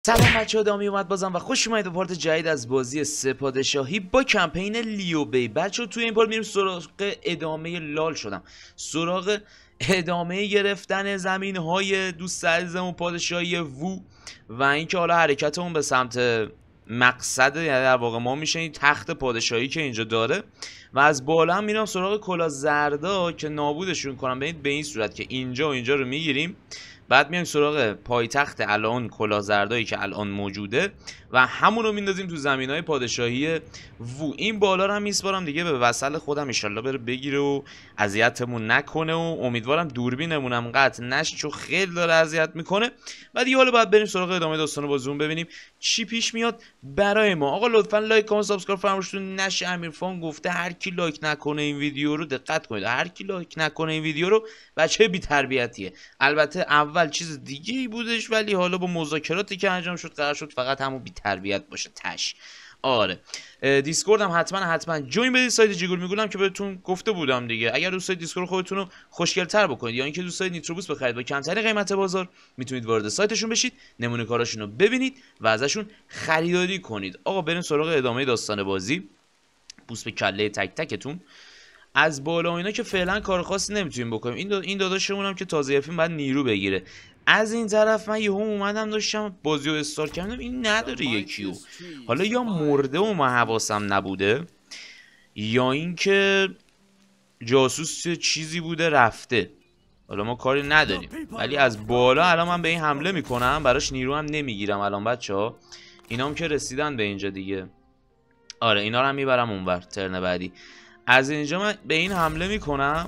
سلام بچه‌ها، دامی اومد بازم و خوش اومدید به پارت جدید از بازی سه پادشاهی با کمپین لیو بی. بچه‌ها توی این پارت میریم سراغ ادامه لال شدم، سراغ ادامه گرفتن زمین‌های دوست عزیزمون پادشاهی وو و اینکه حالا حرکتمون به سمت مقصد، یعنی در واقع ما میشه این تخت پادشاهی که اینجا داره و از بالا هم میرم سراغ کلاه زردا که نابودشون کنم. به این صورت که اینجا و اینجا رو میگیریم، بعد میایم سراغ پایتخت الان کلاه زردایی که الان موجوده و همون رو میندازیم تو زمینای پادشاهی وو. این بالا رو هم میسپارم دیگه به وصل خودم، ان شاءالله بره بگیره و اذیتمون نکنه و امیدوارم دوربینمونم قطع نشه چون خیلی داره اذیت میکنه. و دیگه حالا باید بریم سراغ ادامه داستان بازیمون ببینیم چی پیش میاد برای ما. آقا لطفا لایک کامنت سابسکرایب فراموشتون نشه. امیرفان گفته هر کی لایک نکنه این ویدیو رو، دقت کنید، هر کی لایک نکنه این ویدیو رو بچه بی تربیتیه. البته اول چیز دیگه ای بودش ولی حالا با مذاکراتی که انجام شد قرار شد فقط همون بی تربیت باشه تش. آره دیسکورد هم حتما جوین بدید. سایت جیگول میگولم که بهتون گفته بودم دیگه. اگر دوست دارید دیسکورد خودتون رو خوشگل‌تر بکنید یا اینکه دوست دارید نیتروبوس بخرید با کمترین قیمت بازار، میتونید وارد سایتشون بشید، نمونه کاراشون رو ببینید و ازشون خریداری کنید. آقا بریم سراغ ادامه داستان بازی. بوس به کله تک تکتون. از بالا اینا که فعلا کار خاصی نمیتونیم بکنیم. این داداشمون هم که تازه یافیم بعد نیرو بگیره. از این طرف من یهو اومدم داشتم بازی رو استارت کردم، این نداره یکیو. حالا یا مرده و من حواسم نبوده یا اینکه جاسوس چیزی بوده رفته، حالا ما کاری نداریم. ولی از بالا الان من به این حمله میکنم، براش نیرو هم نمیگیرم الان بچه‌ها. اینا هم که رسیدن به اینجا دیگه. آره اینا رو هم میبرم اونور ترن بعدی. از اینجا من به این حمله میکنم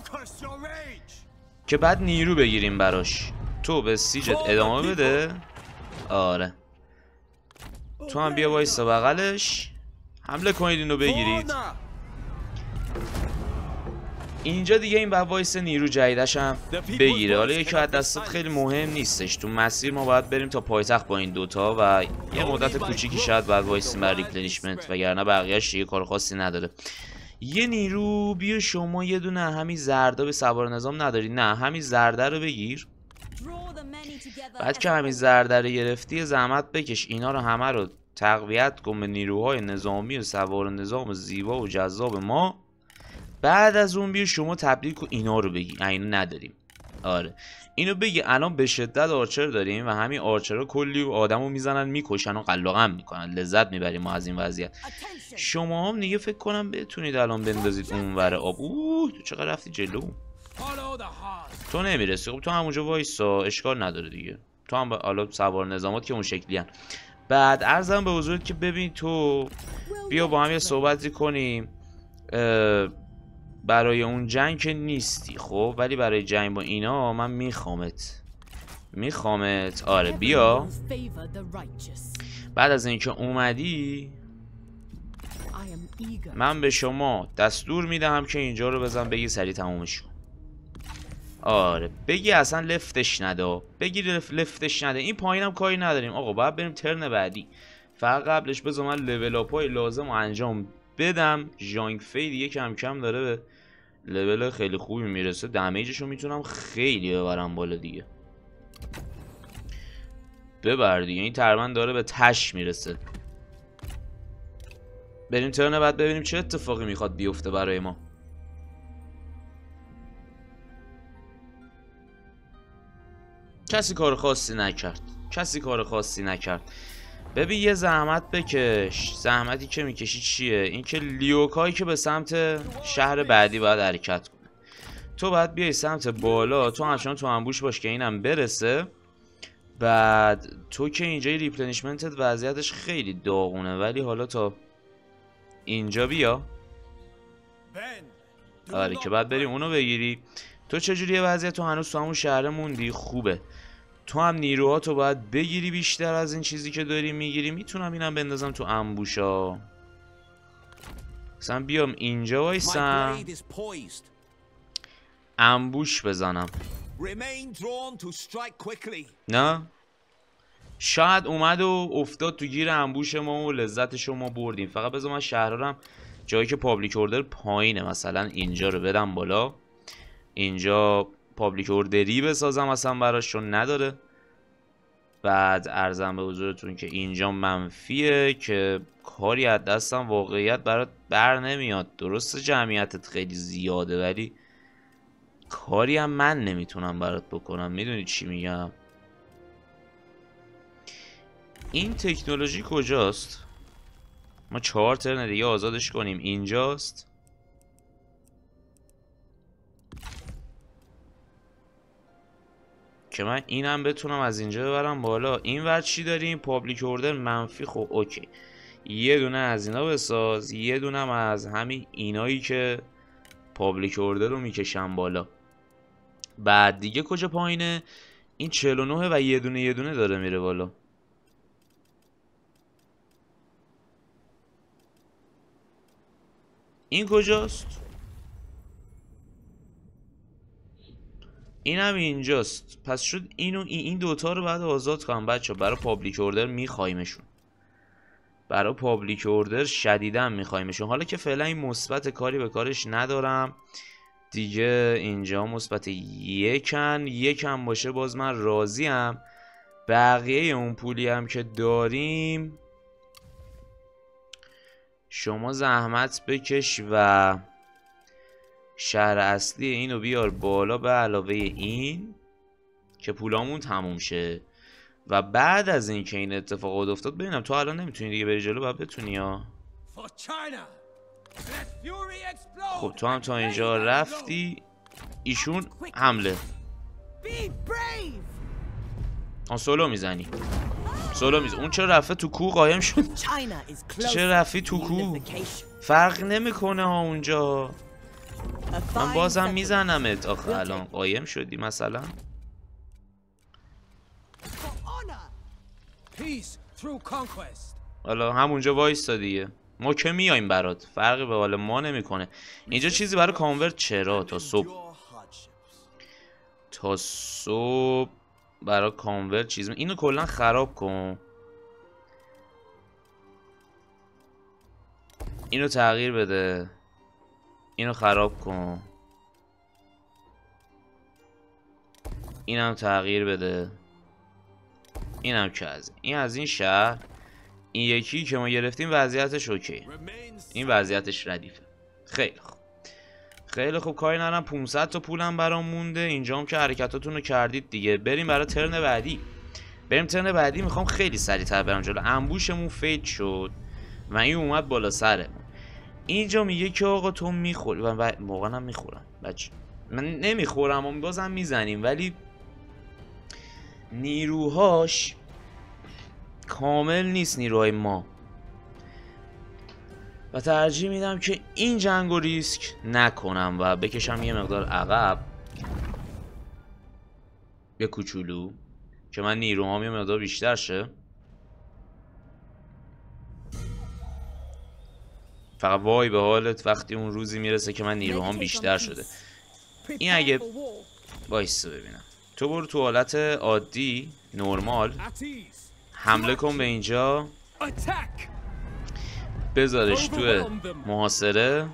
که بعد نیرو بگیریم براش. تو به سیجت ادامه بده. آره تو هم بیا وایسا بغلش، حمله کنید اینو بگیرید. اینجا دیگه این بعد وایسا نیرو جدیدش هم بگیره. حالا یکی از دستات خیلی مهم نیستش، تو مسیر ما باید بریم تا پایتخت با این دوتا و یه مدت کوچیکی شاید بعد وایسیم برای ریپلنیشمنت، وگرنه بقیه‌اش دیگه کار خاصی نداره. یه نیرو بیا شما یه دونه همین زردا به سوار نظام نداری؟ نه همین زرده رو بگیر. بعد که همین زرده رو گرفتی زحمت بکش اینا رو همه رو تقویت کن به نیروهای نظامی و سوار نظام زیبا و جذاب ما. بعد از اون بیا شما تبدیل کن اینا رو بگی. اینو نداریم. آره اینو بگی الان به شدت آرچر داریم و همین آرچرها کلی آدمو میزنن میکشن و قلاقم میکنن، لذت میبریم ما از این وضعیت. شما هم دیگه فکر کنم بتونید الان بندازید اونور آب. تو چقدر رفتی جلو؟ تو نمیرسی. خب تو همونجا وایسا، اشکال نداره دیگه. تو هم حالا سوار نظامات که اون شکلی هن. بعد عرضم به حضورت که ببین تو بیا با هم یه صحبتی کنیم. برای اون جنگ که نیستی خب، ولی برای جنگ با اینا من میخوامت. آره بیا. بعد از اینکه اومدی من به شما دستور میدم که اینجا رو بزن بگی سریع تمومش کن. آره بگی اصلا لفتش نده، بگی لفتش نده. این پایینم کاری نداریم آقا، باید بریم ترن بعدی. فقط قبلش بذار من لول اپای لازم رو انجام بدم. ژانگ فی دیگه کم کم داره به لول خیلی خوبی میرسه، دمیجش رو میتونم خیلی ببرم بالا دیگه. ببر دیگه، این تقریبا داره به تش میرسه. بریم ترن بعد ببینیم چه اتفاقی میخواد بیفته برای ما. کسی کار خاصی نکرد. ببین یه زحمت بکش. زحمتی که میکشی چیه؟ اینکه لیوکایی که به سمت شهر بعدی باید حرکت کنه. تو باید بیای سمت بالا، تو همچنان تو انبوش باش که اینم برسه. بعد تو که اینجا ریپلنیشمنتت وضعیتش خیلی داغونه، ولی حالا تا اینجا بیا. آره که بعد بریم اونو بگیری. تو چجوریه وضعیت؟ تو هنوز تو همون شهر موندی؟ خوبه. تو هم نیروهاتو باید بگیری بیشتر از این چیزی که داری میگیری. میتونم اینم بندازم تو انبوشا. مثلا بیام اینجا وایسم انبوش بزنم. نه شاید اومد و افتاد تو گیر انبوش ما و لذتشو ما بردیم. فقط بذار من شهرارم جایی که پابلیک اوردر پایینه، مثلا اینجا رو بدم بالا. اینجا پابلیک اوردری بسازم اصلا براش، چون نداره. بعد ارزم به حضورتون که اینجا منفیه که کاری از دستم واقعیت برات بر نمیاد. درسته جمعیتت خیلی زیاده ولی کاری هم من نمیتونم برات بکنم. میدونی چی میگم؟ این تکنولوژی کجاست؟ ما 4 ترن دیگه آزادش کنیم. اینجاست. که من اینم بتونم از اینجا ببرم بالا. این ور چی داریم؟ پابلیک اوردر منفی. خب اوکی، یه دونه از اینا بساز، یه دونه هم از همین اینایی که پابلیک اوردر رو میکشم بالا. بعد دیگه کجا پایینه؟ این 49 و یه دونه داره میره بالا. این کجاست؟ این هم اینجاست. پس شد این دوتا رو بعد آزاد کنم بچه. برای پابلیک اوردر میخوایمشون. برای پابلیک اوردر شدیداً میخوایمشون. حالا که فعلا این مثبت کاری به کارش ندارم دیگه. اینجا مثبت یکم باشه باز من راضیم. بقیه اون پولی هم که داریم شما زحمت بکش و شهر اصلی اینو بیار بالا به علاوه این که پولامون تموم شه. و بعد از این که این اتفاقات افتاد ببینم تو الان نمیتونی دیگه بری جلو. باید بتونی ها. خب تو هم تا اینجا رفتی. ایشون حمله. سولو میزنی. اون چرا رفته تو کو قایم شد؟ چرا رفتی تو کو؟ فرق نمیکنه ها اونجا. من بازم میزنمت. آخه الان قایم شدی مثلا. حالا همونجا وایستا دیگه. ما که میایم برات. فرقی به حال ما نمیکنه. اینجا چیزی برای کانورت چرا تا صبح برای کانورت چیز اینو کلا خراب کن. اینو تغییر بده. اینو خراب کن. اینم تغییر بده. اینم که از این شهر. این یکی که ما گرفتیم وضعیتش اوکی. این وضعیتش ردیفه. خیلی خوب کاری ندارم. 500 تا پولم برام مونده. اینجا هم که حرکتاتون رو کردید دیگه. بریم برای ترن بعدی. میخوام خیلی سریعتر برم جلو. انبوشمون فیل شد و این اومد بالا سرمون. اینجا میگه که آقا تو میخوری و موقعا هم میخورم بچه. من نمیخورم و بازم میزنیم ولی نیروهاش کامل نیست نیروهای ما. و ترجیح میدم که این جنگ رو ریسک نکنم و بکشم یه مقدار عقب. یه کوچولو که من نیروهام یه مقدار بیشتر شه. فقط وای به حالت وقتی اون روزی میرسه که من نیروهام بیشتر شده. این اگه وایسا ببینم. تو برو تو حالت عادی نورمال حمله کن به اینجا. بذارش تو محاصره.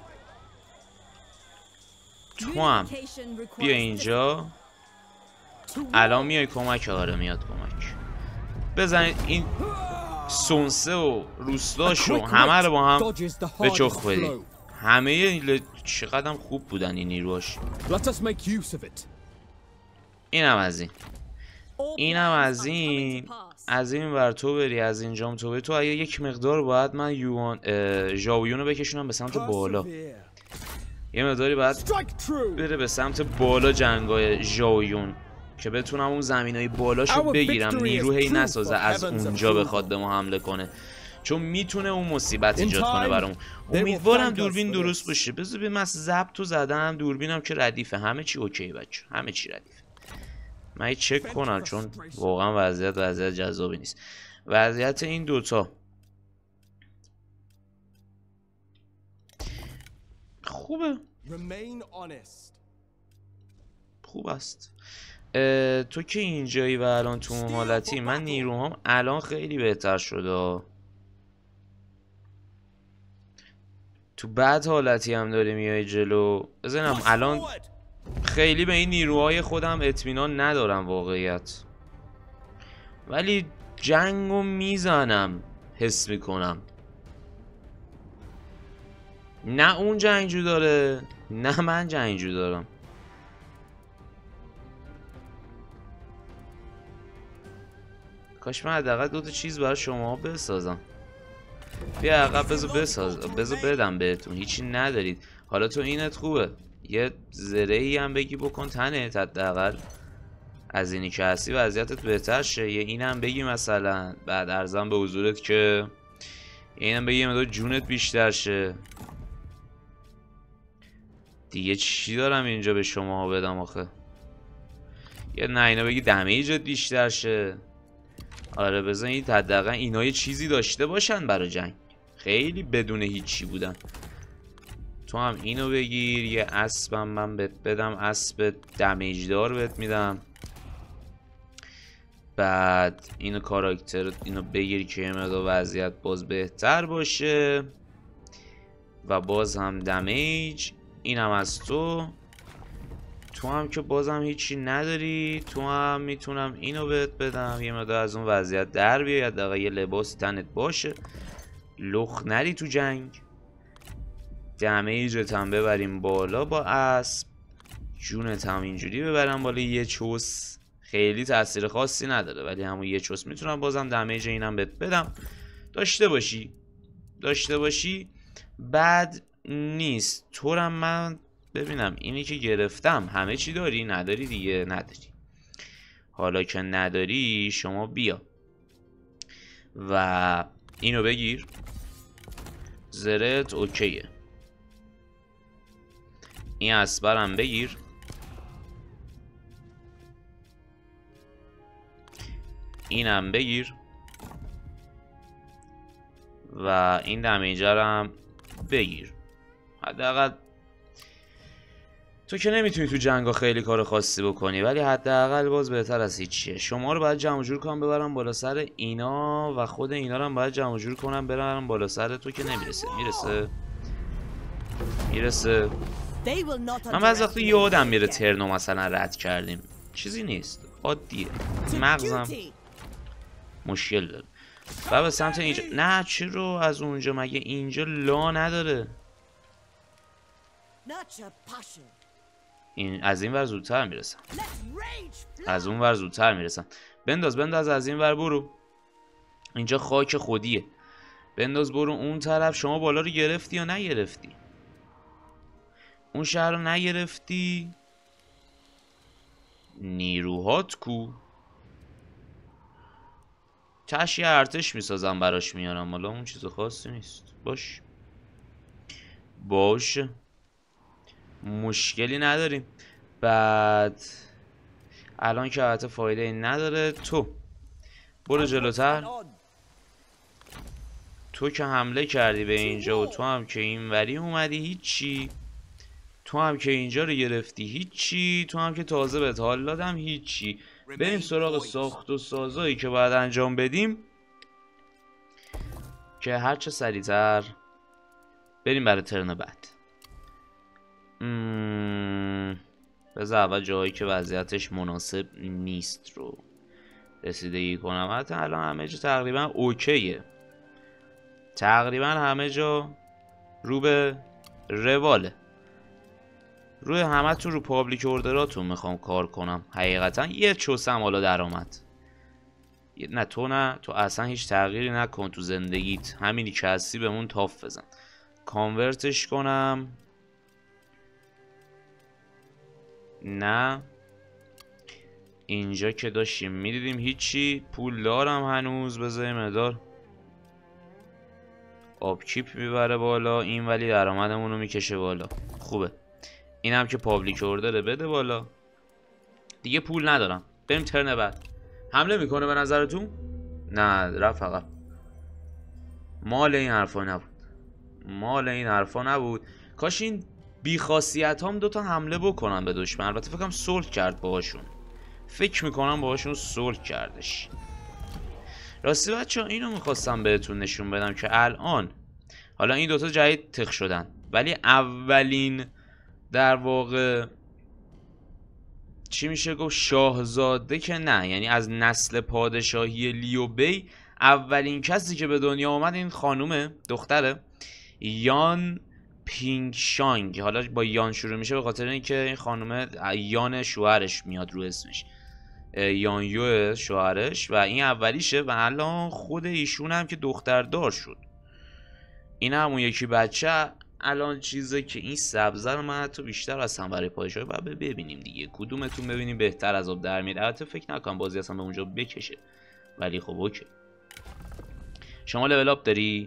تو هم بیا اینجا. الان میای کمک. آره میاد کمک. بزنید این سونسه و روستاشو همه رو با هم به چخ بدید. همه چقدر خوب بودن این نیروهاش. اینم از این. از این ور تو بری. از اینجام تو بری. تو اگه یک مقدار باید من ژاویون رو بکشونم به سمت بالا. یه مقداری باید بره به سمت بالا جنگای ژاویون که بتونم اون زمینای بالاشو بگیرم. نیرو هی نسازه از اونجا بخواد به ما حمله کنه چون میتونه اون مصیبت ایجاد کنه برامون. امیدوارم دوربین درست باشه. بذار ببینم من ضبطو زدم. دوربینم که ردیفه. همه چی اوکی بچه. همه چی ردیفه. من چک کنم چون واقعا وضعیت جذابی نیست. وضعیت این دوتا خوبه. خوب است. تو که اینجایی و الان تو اون حالتی. من نیروهام الان خیلی بهتر شده. تو بعد حالتی هم داری میای جلو. بزنم الان خیلی به این نیروهای خودم اطمینان ندارم واقعیت. ولی جنگو میزنم، حس میکنم. نه اون جنگجو داره نه من جنگجو دارم. کاش من حداقل 2 تا چیز برای شما بسازم. بیا عقب، بذار بدم بهتون. هیچی ندارید. حالا تو اینت خوبه، یه زرهی هم بگی بکن تنت، حداقل از اینی که هستی وضعیتت بهتر شه. یه اینم بگی مثلا، بعد ارزم به حضورت که اینم بگی مدار جونت بیشتر شه. دیگه چی دارم اینجا به شما بدم آخه؟ یه نه اینا بگی دمیجت بیشتر شه. آره بزنید حداقل اینا یه چیزی داشته باشن برای جنگ. خیلی بدون هیچی بودن. تو هم اینو بگیر. یه اسبم من بهت بدم، اسب دمیجدار بهت میدم. بعد اینو کاراکتر اینو بگیر که یه مقدار وضعیت باز بهتر باشه و باز هم دمیج. اینم از تو هم که بازم هیچی نداری. تو هم میتونم اینو بهت بدم، یه مقدار از اون وضعیت در بیاد، حداقل یه لباس تنت باشه، لخ نری تو جنگ. دمیجت هم ببریم بالا با اسب، جونت هم اینجوری ببرم بالا. یه چوس خیلی تاثیر خاصی نداره ولی همون یه چوس میتونم بازم دمیج اینم بهت بدم. داشته باشی بد نیست. طورم من ببینم اینی که گرفتم همه چی داری؟ نداری دیگه، نداری. حالا که نداری شما بیا و اینو بگیر. زرت اوکیه. این اسبرم بگیر. اینم بگیر و این دمیجرم بگیر. حداقل تو که نمیتونی تو جنگا خیلی کار خاصی بکنی ولی حداقل باز بهتر از هیچیه. شما رو باید جمع جور کنم ببرم بالا سر اینا و خود اینا رو هم باید جمع جور کنم برم بالا سر تو که نمیرسه. میرسه. من بعضی وقتا یادم میره ترنو مثلا رد کردیم، چیزی نیست، عادیه، مغزم مشکل داره. و به سمت اینجا نه چی رو از اونجا، مگه اینجا لا نداره؟ این از این ور زودتر میرسم، از اون ور زودتر میرسم. بنداز از این ور برو. اینجا خاک خودیه. بنداز برو اون طرف. شما بالا رو گرفتی یا نگرفتی؟ اون شهر رو نگرفتی؟ نیروهات کو؟ چش یه ارتش میسازم براش میارم، حالا اون چیز خاصی نیست. باشه مشکلی نداریم. بعد الان که البته فایده این نداره. تو برو جلوتر. تو که حمله کردی به اینجا و تو هم که اینوری اومدی هیچی. تو هم که اینجا رو گرفتی هیچی. تو هم که تازه بهت حال دادم هیچی. بریم سراغ ساخت و سازایی که باید انجام بدیم که هرچه سریعتر بریم برای ترن بعد. بذار اول جایی که وضعیتش مناسب نیست رو رسیدگی کنم. حتی الان همه جا تقریبا اوکیه، تقریبا همه جا رو به رواله. روی همه تون رو پابلیک اوردراتون میخوام کار کنم. حقیقتا یه چوسم حالا در آمد. نه تو اصلا هیچ تغییری نکن تو زندگیت، همینی که هستی بهمون تاف بزن. کانورتش کنم. نه اینجا که داشتیم میدیدیم هیچی. پول دارم هنوز، بذاریم مقدار آبکیپ میبره بالا این، ولی درآمدمون رو میکشه بالا. خوبه. اینم که پابلیک اوردره بده بالا. دیگه پول ندارم. بریم ترن بعد. حمله میکنه به نظرتون؟ نه رفت عقب. مال این حرفا نبود. کاش این بیخاصیت هم دوتا حمله بکنن به دشمن. البته فکرم صلح کرد باهاشون. فکر میکنم باهاشون صلح کردش. راستی بچه ها اینو میخواستم بهتون نشون بدم که الان حالا این دوتا جدید تخ شدن ولی اولین در واقع چی میشه گفت شاهزاده که نه، یعنی از نسل پادشاهی لیو بی اولین کسی که به دنیا آمد این خانومه، دختره یان پینگ شانگ. حالا با یان شروع میشه به خاطر اینکه این خانومه یان شوهرش میاد رو اسمش، یان یو شوهرش، و این اولیشه و الان خود ایشون هم که دختر دار شد. این همون یکی بچه. الان چیزه که این سبزه رو من حتی بیشتر هستم برای پادشاهی باید ببینیم دیگه، کدومتون ببینیم بهتر از آب در میاد. البته فکر نکنم بازی اصلا به اونجا بکشه، ولی خب اوکی. شما لول اپ داری؟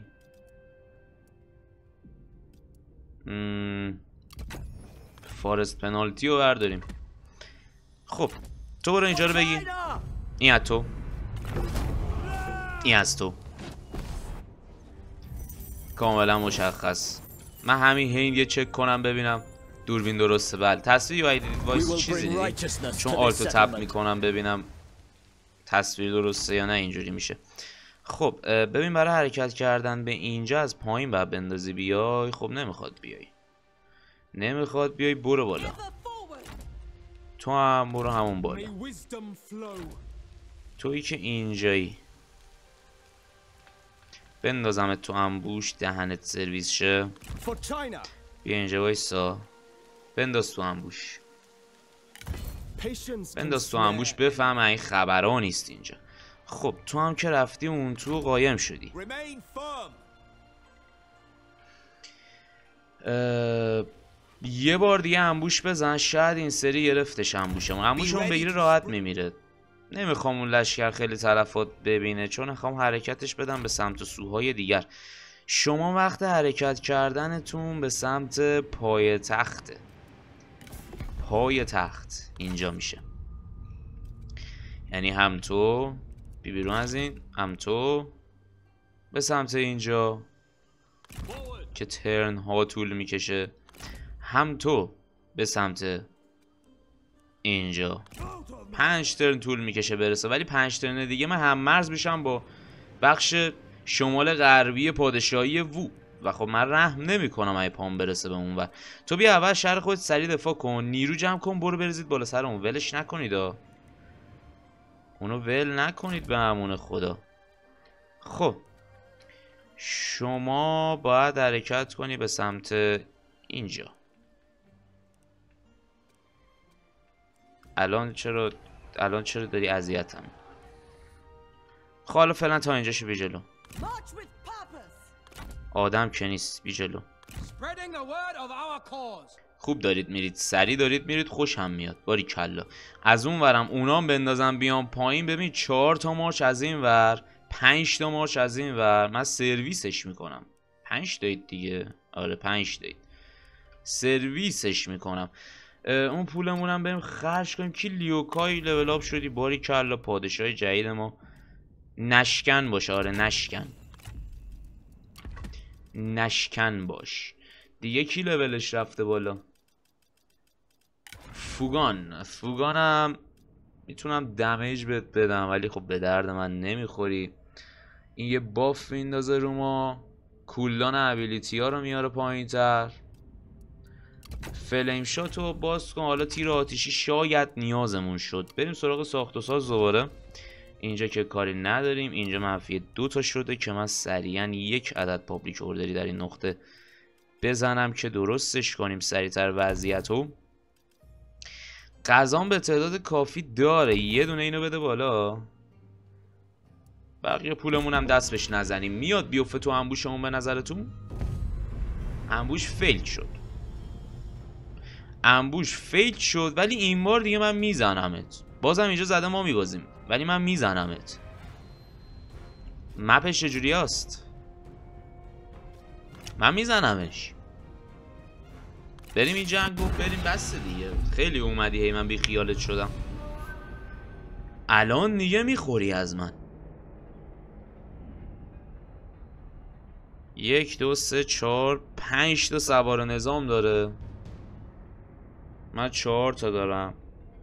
فارست پنالتی رو برداریم. خب تو برو اینجا رو بگی. این از تو، این از تو، کاملا مشخص. من همین هین یه چک کنم ببینم دوربین درسته. بله تصویر یا دیدید وایس چیزی دیدید، چون آلتو تپ میکنم ببینم تصویر درسته یا نه. اینجوری میشه. خب ببین برای حرکت کردن به اینجا از پایین باید بندازی بیای. خب نمیخواد بیای، نمیخواد بیای، برو بالا. تو هم برو همون بالا. تویی که اینجایی بندازمت تو انبوش، دهنت سرویس شه. بیا اینجا وایسا، بنداز تو انبوش، بنداز تو انبوش. بفهم این خبرها نیست اینجا. خب تو هم که رفتی اون تو قایم شدی. یه بار دیگه انبوش بزن، شاید این سری گرفتش انبوشمون. انبوشمون بگیره راحت میمیره. نمیخوام اون لشکر خیلی تلفات ببینه، چون میخوام حرکتش بدم به سمت سوهای دیگر. شما وقت حرکت کردنتون به سمت پای تخته. پای تخت اینجا میشه، یعنی هم تو بی بیرون از این، هم تو به سمت اینجا که ترن ها طول میکشه، هم تو به سمت اینجا 5 ترن طول میکشه برسه. ولی 5 ترن دیگه من هم مرز میشم با بخش شمال غربی پادشاهی وو و خب من رحم نمی کنم اگه پام برسه به اون. و تو بیا اول شهر خودت سریع دفاع کن، نیرو جمع کن، برو بریزید بالا سر اون. ولش نکنید اونو ول نکنید به امون خدا. خب شما باید حرکت کنی به سمت اینجا. الان چرا داری اذیتم؟ خب حالا فعلا تا اینجاشو بی جلو. آدم که نیست، بی جلو. خوب دارید میرید، سری دارید میرید، خوش هم میاد. باری کلا از اون ورم اونام بندازم بیام پایین. ببین 4 تا مارچ از این ور، 5 تا مارچ از این ور. من سرویسش میکنم. 5 تایید دیگه، آره 5 تایید سرویسش میکنم. اون پولمونم بریم خرج کنیم. کی لیوکای لول اپ شدی، باری کلا پادشاه جدید ما. نشکن باشه، آره نشکن باش دیگه. کی لولش رفته بالا؟ فوگانم میتونم دمیج بهت بدم، ولی خب به درد من نمیخوری. این یه باف میندازه رو ما، کولدان ابیلیتی ها رو میاره پایین تر. فلیم شاتو باز کن. حالا تیر آتیشی شاید نیازمون شد. بریم سراغ ساخت و ساز دوباره. اینجا که کاری نداریم. اینجا منفی 2 تا شده که من سریعا 1 عدد پابلیک اوردری در این نقطه بزنم که درستش کنیم سریعتر وضعیتو. غذام به تعداد کافی داره، یه دونه اینو بده بالا، بقیه پولمون هم دست بهش نزنیم. میاد بیفته تو انبوشمون به نظرتون؟ انبوش فیل شد، ولی این بار دیگه من میزنمت. بازم اینجا زده ما میبازیم، ولی من میزنمت. مپش چجوری هست؟ من میزنمش. بریم این جنگو بریم، بس دیگه خیلی اومدی هی من بی خیالت شدم. الان دیگه میخوری از من. 1 2 3 4 5 تا سوار نظام داره، من 4 تا دارم.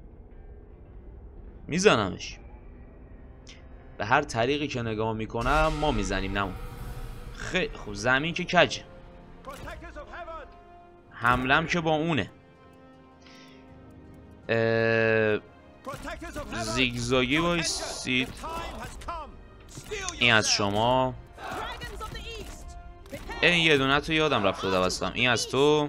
میزنمش به هر طریقی که نگاه میکنم. ما میزنیم نمون. خیلی خوب، زمین که کجه، حملم که با اونه. زیگزاگی وایسید. این از شما. این یه دونه تو یادم رفت رو دوستم. این از تو.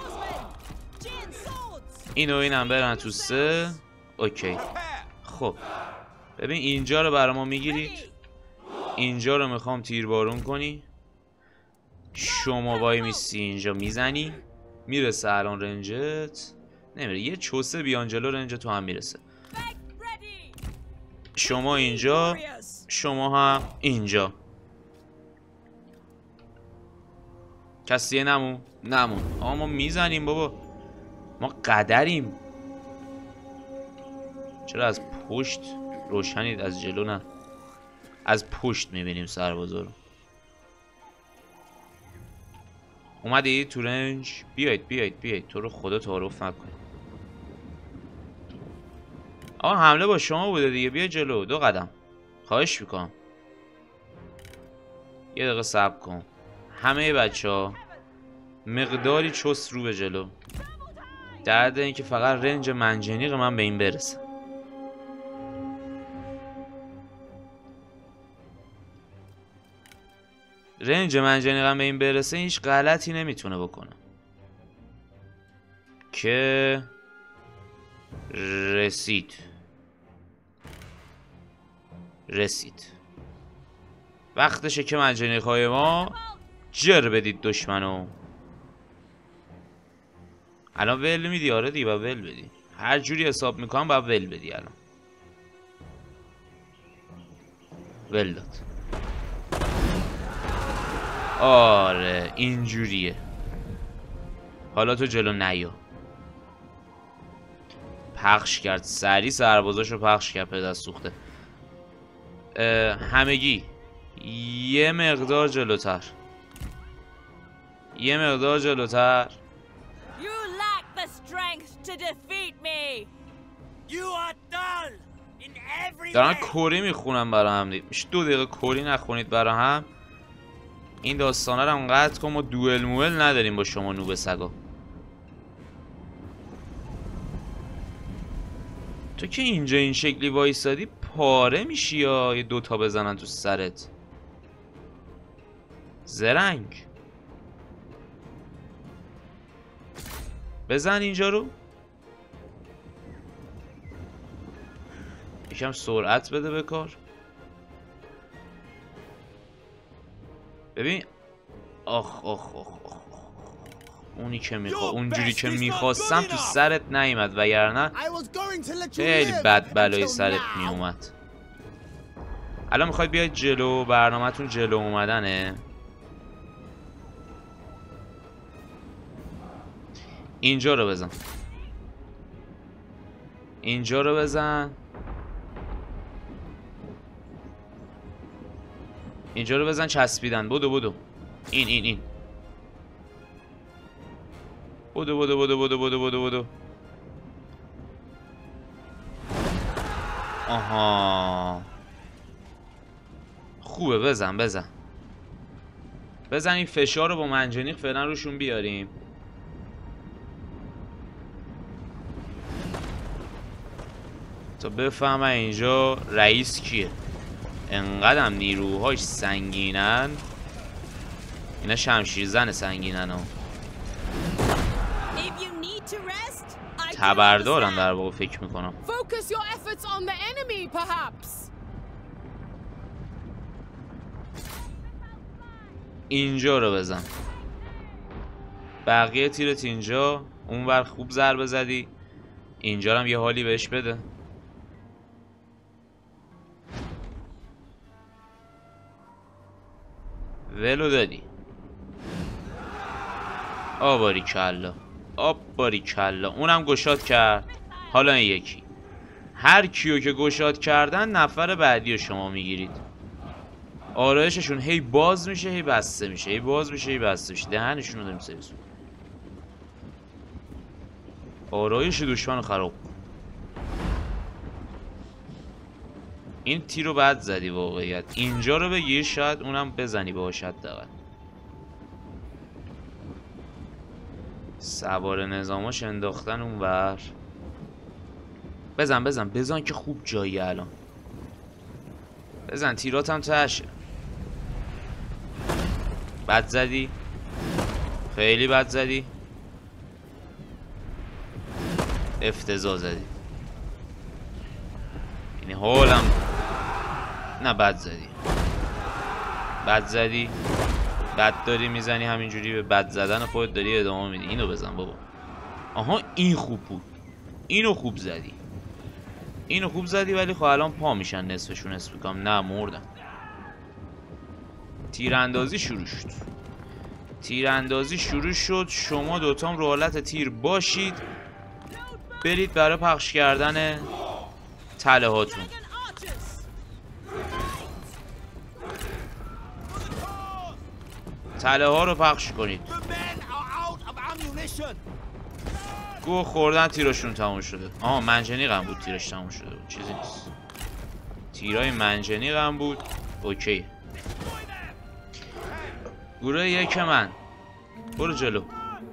اینو اینم برن تو 3. اوکی. خب ببین اینجا رو برای ما میگیرید. اینجا رو میخوام تیربارون کنی. شما وای میسی اینجا میزنی. میرسه الان رنجت. نمیره، یه چوسه بیان جلو رنج تو هم میرسه. شما اینجا، شما هم اینجا. کسیه نمون. آقا ما میزنیم بابا، ما قدریم. چرا از پشت روشنید، از جلو نه؟ از پشت میبینیم سربازا رو. اومدی تو رنج؟ بیایید تو رو خدا تعارف نکن. آقا حمله با شما بوده دیگه، بیا جلو 2 قدم خواهش میکنم. یه دقیقه صبر کن. همه بچه‌ها مقداری چست رو به جلو. درد این که فقط رنج منجنیق من به این برسه. رنج منجنیقم به این برسه هیچ غلطی نمیتونه بکنه. که رسید. وقتشه که منجنیق‌های ما جر بدید دشمنو. الان ول میدی؟ آره دیگه باید ول بدی. هر جوری حساب میکنم باید ول بدی. الان ول داد. آره اینجوریه. حالا تو جلو نیا. پخش کرد سری، سربازاشو پخش کرد. پدر سوخته. همگی یه مقدار جلوتر. دارن کوری میخونم برا هم. میشه 2 دقیقه کوری نخونید برا هم؟ این داستانه رو هم قطع کن. ما دوئل موئل نداریم با شما نوب سگا. تو که اینجا این شکلی وایسادی پاره میشی یا یه 2 تا بزنن تو سرت. زرنگ بزن اینجا رو. یکم سرعت بده به کار. ببین آخ اونی که اونجوری که میخواستم تو سرت نیومد، وگرنه خیلی بد بلایی سرت میومد. الان میخواید بیاید جلو. برنامه‌تون جلو اومدنه. اینجا رو بزن. اینجا رو بزن چسبیدن. بدو این بدو. آها خوبه. بزن این فشار رو با منجنیق فعلا روشون بیاریم. تا بفهمن اینجا رئیس کیه. انقدرم نیروهاش سنگینن. اینا شمشیر زن سنگینن ها. تبردارن در واقع فکر میکنم. اینجا رو بزن. بقیه تیرت اینجا. اونور خوب ضربه زدی. اینجا هم یه حالی بهش بده. ولو دادی. باریکلا. اونم گشاد کرد. حالا این یکی. هر کیو که گشاد کردن نفر بعدی رو شما میگیرید. آرایششون هی باز میشه هی بسته میشه. دهنشون رو داریم سرویس. آرایش دشمن رو خراب. این تیر رو بعد زدی واقعیت. اینجا رو بگیر، شاید اونم بزنی باهاش حداقل. سوار نظاماش انداختن اونور. بزن که خوب جاییه الان. بزن تیرات هم تهشه. بد زدی، خیلی بد زدی، افتضاح زدی. یعنی حالم نه، بد زدی، بد داری میزنی، همینجوری به بد زدن خودت داری ادامه میدی. اینو بزن بابا. آها این خوب بود، اینو خوب زدی، ولی خب الان پا میشن نصفشون. اسپیکام نه، مردن. تیراندازی شروع شد. شما دوتام رو حالت تیر باشید، برید برای پخش کردن تله هاتون. تله ها رو پخش کنید. گوه خوردن، تیرشون تموم شده. آها منجنیقم بود تیرش تموم شده بود، چیزی نیست. تیرای منجنیقم بود. اوکی. گروه 1 من برو جلو.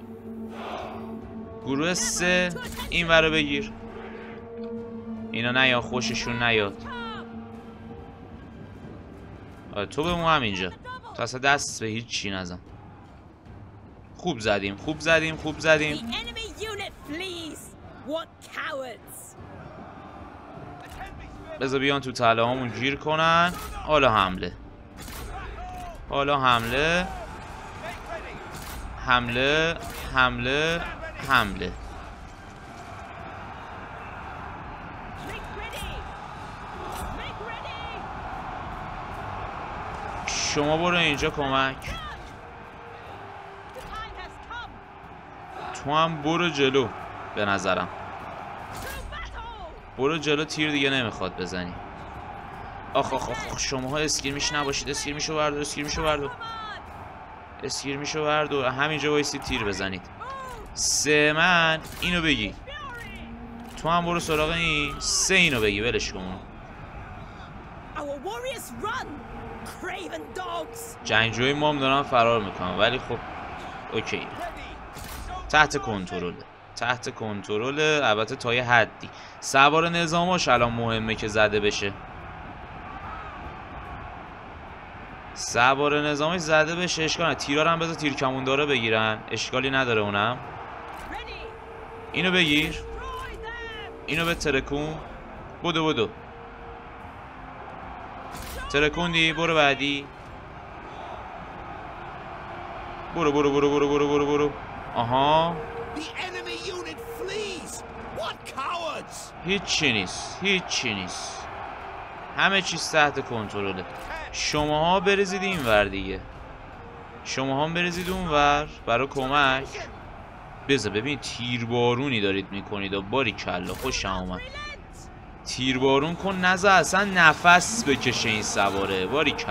گروه 3 این ور رو بگیر. اینا نیا، خوششون نیاد. تو بمون همینجا، تو اصلا دست به هیچ چی نزن. خوب زدیم. بذار بیان تو تله هامون گیر کنن. حالا حمله. شما برو اینجا کمک. تو هم برو جلو. به نظرم برو جلو، تیر دیگه نمیخواد بزنی. آخ شماها اسکیرمیش نباشید. اسکیرمیشو بردار. همینجا بایستی تیر بزنید. 3 من اینو بگی. تو هم برو سراغ این 3 اینو بگی. ولش کن. جنگجوی ما هم دارن فرار میکنن، ولی خب اوکی. تحت کنترل. البته تا یه حدی. سوار نظاماش الان مهمه که زده بشه. اشکال نداره. تیرا هم بذار تیر کموندارا بگیرن، اشکالی نداره. اونم اینو بگیر. اینو به ترکون. بدو ترکوندی. برو بعدی. برو. آها هیچی نیست. همه چیز تحت کنترله. شماها بریزید این ور دیگه. بریزید اون ور برای کمک. بذار ببین تیربارونی دارید میکنید و باریکلا خوشم اومد. تیربارون کن، نذار اصلا نفس بکشه این سواره.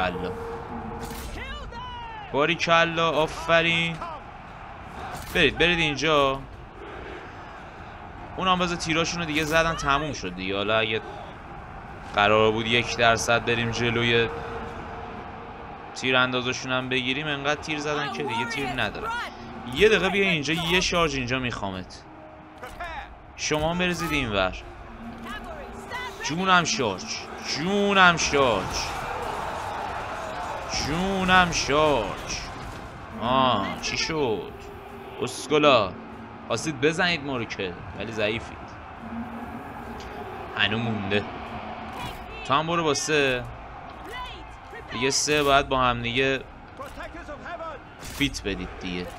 باریکلا آفرین. برید اینجا. اون هم بذار تیراشون رو دیگه زدن، تموم شد دیگه. حالا اگه قرار بود 1% بریم جلوی تیراندازشون هم بگیریم، انقدر تیر زدن که دیگه تیر ندارن. یه دقیقه بیا اینجا، یه شارژ اینجا میخوامت. شما هم بریزید این ور. جونم شارژ. چی شد؟ اسکولا خواستید بزنید ما رو که، ولی ضعیفید. هنو مونده. تو هم برو با 3 دیگه. 3 باید با هم دیگه فیت بدید دیگه.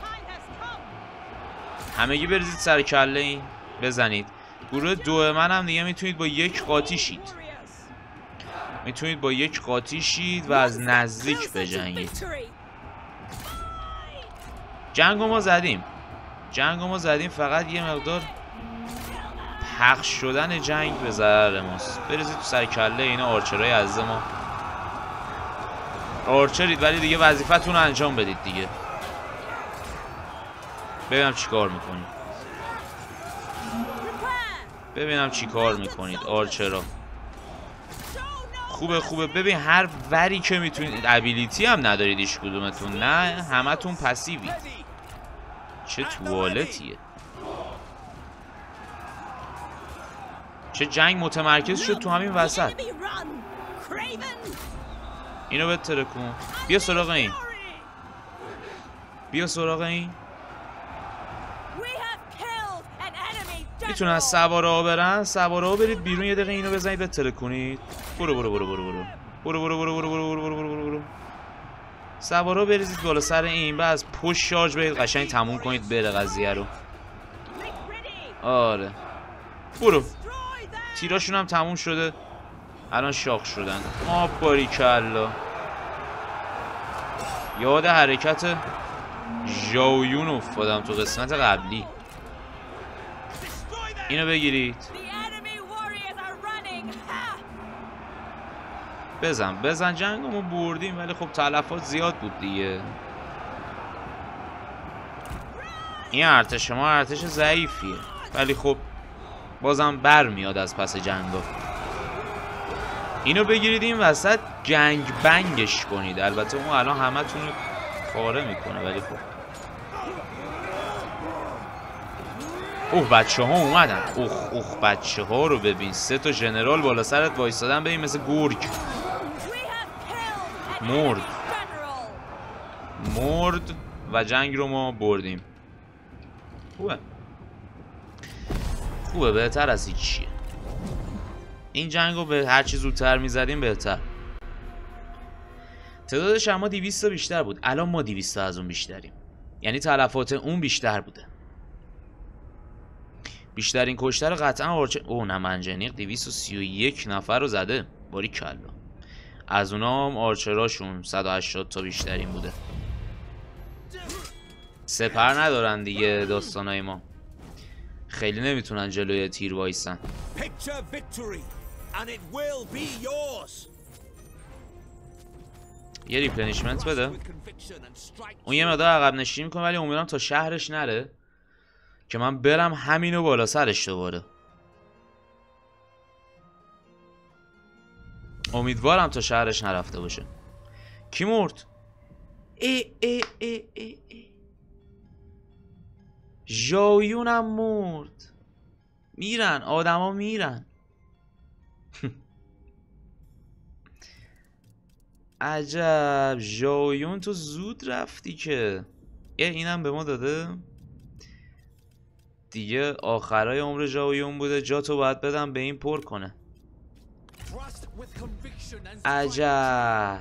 همگی بریزید سر کله این بزنید. گروه 2 من هم دیگه میتونید با 1 قاطی شید. و از نزدیک بجنگید. جنگو ما زدیم. فقط یه مقدار پخش شدن جنگ به ضرر ماست. بریزید تو سر کله اینا آرچرای عزیز ما. آرچرید، ولی دیگه وظیفتون رو انجام بدید دیگه. ببینم چی کار میکنید. آرچرا خوبه. ببین هر وری که میتونید. ابیلیتی هم ندارید هیچ کدومتون. نه همتون پسیوید. چه توالتیه. چه جنگ متمرکز شد تو همین وسط. اینو بتره کن. بیا سراغ این. بیا سراغ این. میتونن از سوارا برن. سوارا برید بیرون یه دقیقه اینو بزنید بتره کنید. برو برو برو برو برو برو برو برو برو برو برو برو برو. سوارا بریزید بالا سر این. بعد از پشت شارژ برید قشنگ تموم کنید بره قضیه رو. آره برو. تیراشون هم تموم شده. الان شاخ شدن. باریکلا. یاد حرکت ژائویون افتادم تو قسمت قبلی. اینو بگیرید. بزن جنگمو بردیم ولی خب تلفات زیاد بود دیگه. این ارتش ما ارتش ضعیفیه ولی خب بازم برمیاد از پس جنگا. اینو بگیرید این وسط گنگ بنگش کنید. البته اون الان همه تون رو پاره میکنه ولی خب. اوه بچه ها اومدن. اوه بچه ها رو ببین. 3 تا ژنرال بالا سرت وایستادن ببین مثل گرگ. مرد و جنگ رو ما بردیم. خوبه بهتر از هیچیه. این جنگ رو به هر چی زودتر میزدیم بهتر. تعدادش اما 200 تا بیشتر بود. الان ما 200 تا از اون بیشتریم. یعنی تلفات اون بیشتر بوده. بیشترین کشته رو قطعا نمنجنیق 231 نفر رو زده. باریکلا. از اونا هم آرچراشون 180 تا بیشترین بوده. سپر ندارن دیگه داستانای ما. خیلی نمیتونن جلوی تیر وایسن. یه ریپلنیشمنت بده. اون یه مقدار عقب نشینی میکنه ولی امیدوارم تا شهرش نره که من برم همینو بالا سرش دوباره. امیدوارم تا شهرش نرفته باشه. کی مرد؟ ژائویونم مرد. میرن آدما میرن. عجب ژائویون تو زود رفتی که. اینم به ما داده دیگه. آخرای عمر ژائویون بوده. جاتو باید بدم به این پر کنه. عجب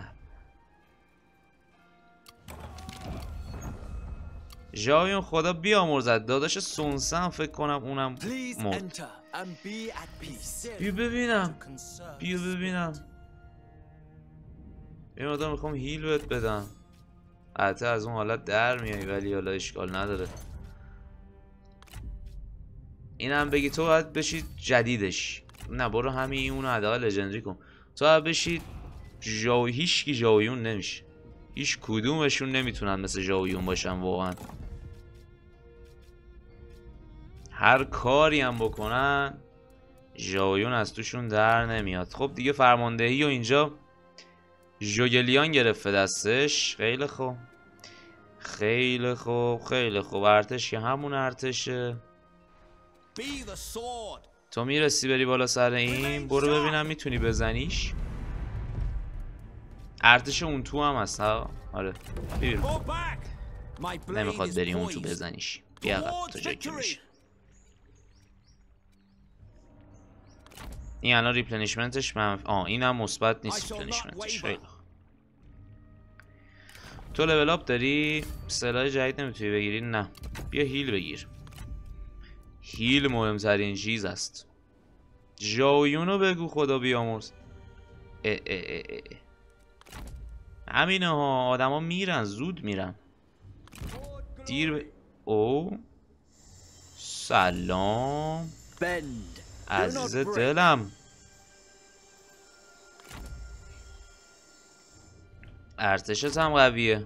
ژائویون خدا بیامرزد. داداش سونسن فکر کنم اونم مرد. بیا ببینم. یه مقدار میخوام هیل بهت بدم. حتی از اون حالت در میایی ولی حالا اشکال نداره. اینم بگی تو باید بشید جدیدش. نه برو همین اونو حداقل لژندری کن. تو باید بشید هیچکی ژائویون نمیشه. هیچ کدومشون نمیتونن مثل ژائویون باشن واقعا. هر کاری هم بکنن ژائویون از توشون در نمیاد. خب دیگه فرماندهی و اینجا ژوگلیان گرفته دستش. خیلی خوب. ارتش که همون ارتشه. تو میرسی بری بالا سر این. برو ببینم میتونی بزنیش. ارتش اون تو هم هست. آره ببین نمیخواد بری اون تو بزنیش. بیا عقب تا جایی که میشه. این الان ریپلنیشمنتش اینم مثبت نیست. ریپلنیشمنتش خیلی خوب. تو لول اپ داری؟ سلاح جدید نمیتونی بگیری؟ نه بیا هیل بگیر. هیل مهمترین چیز است. ژائویونو بگو خدا بیامرز. همینه ها. آدما میرن زود میرن. دیر سلام عزیز دلم. ارتشت هم قویه.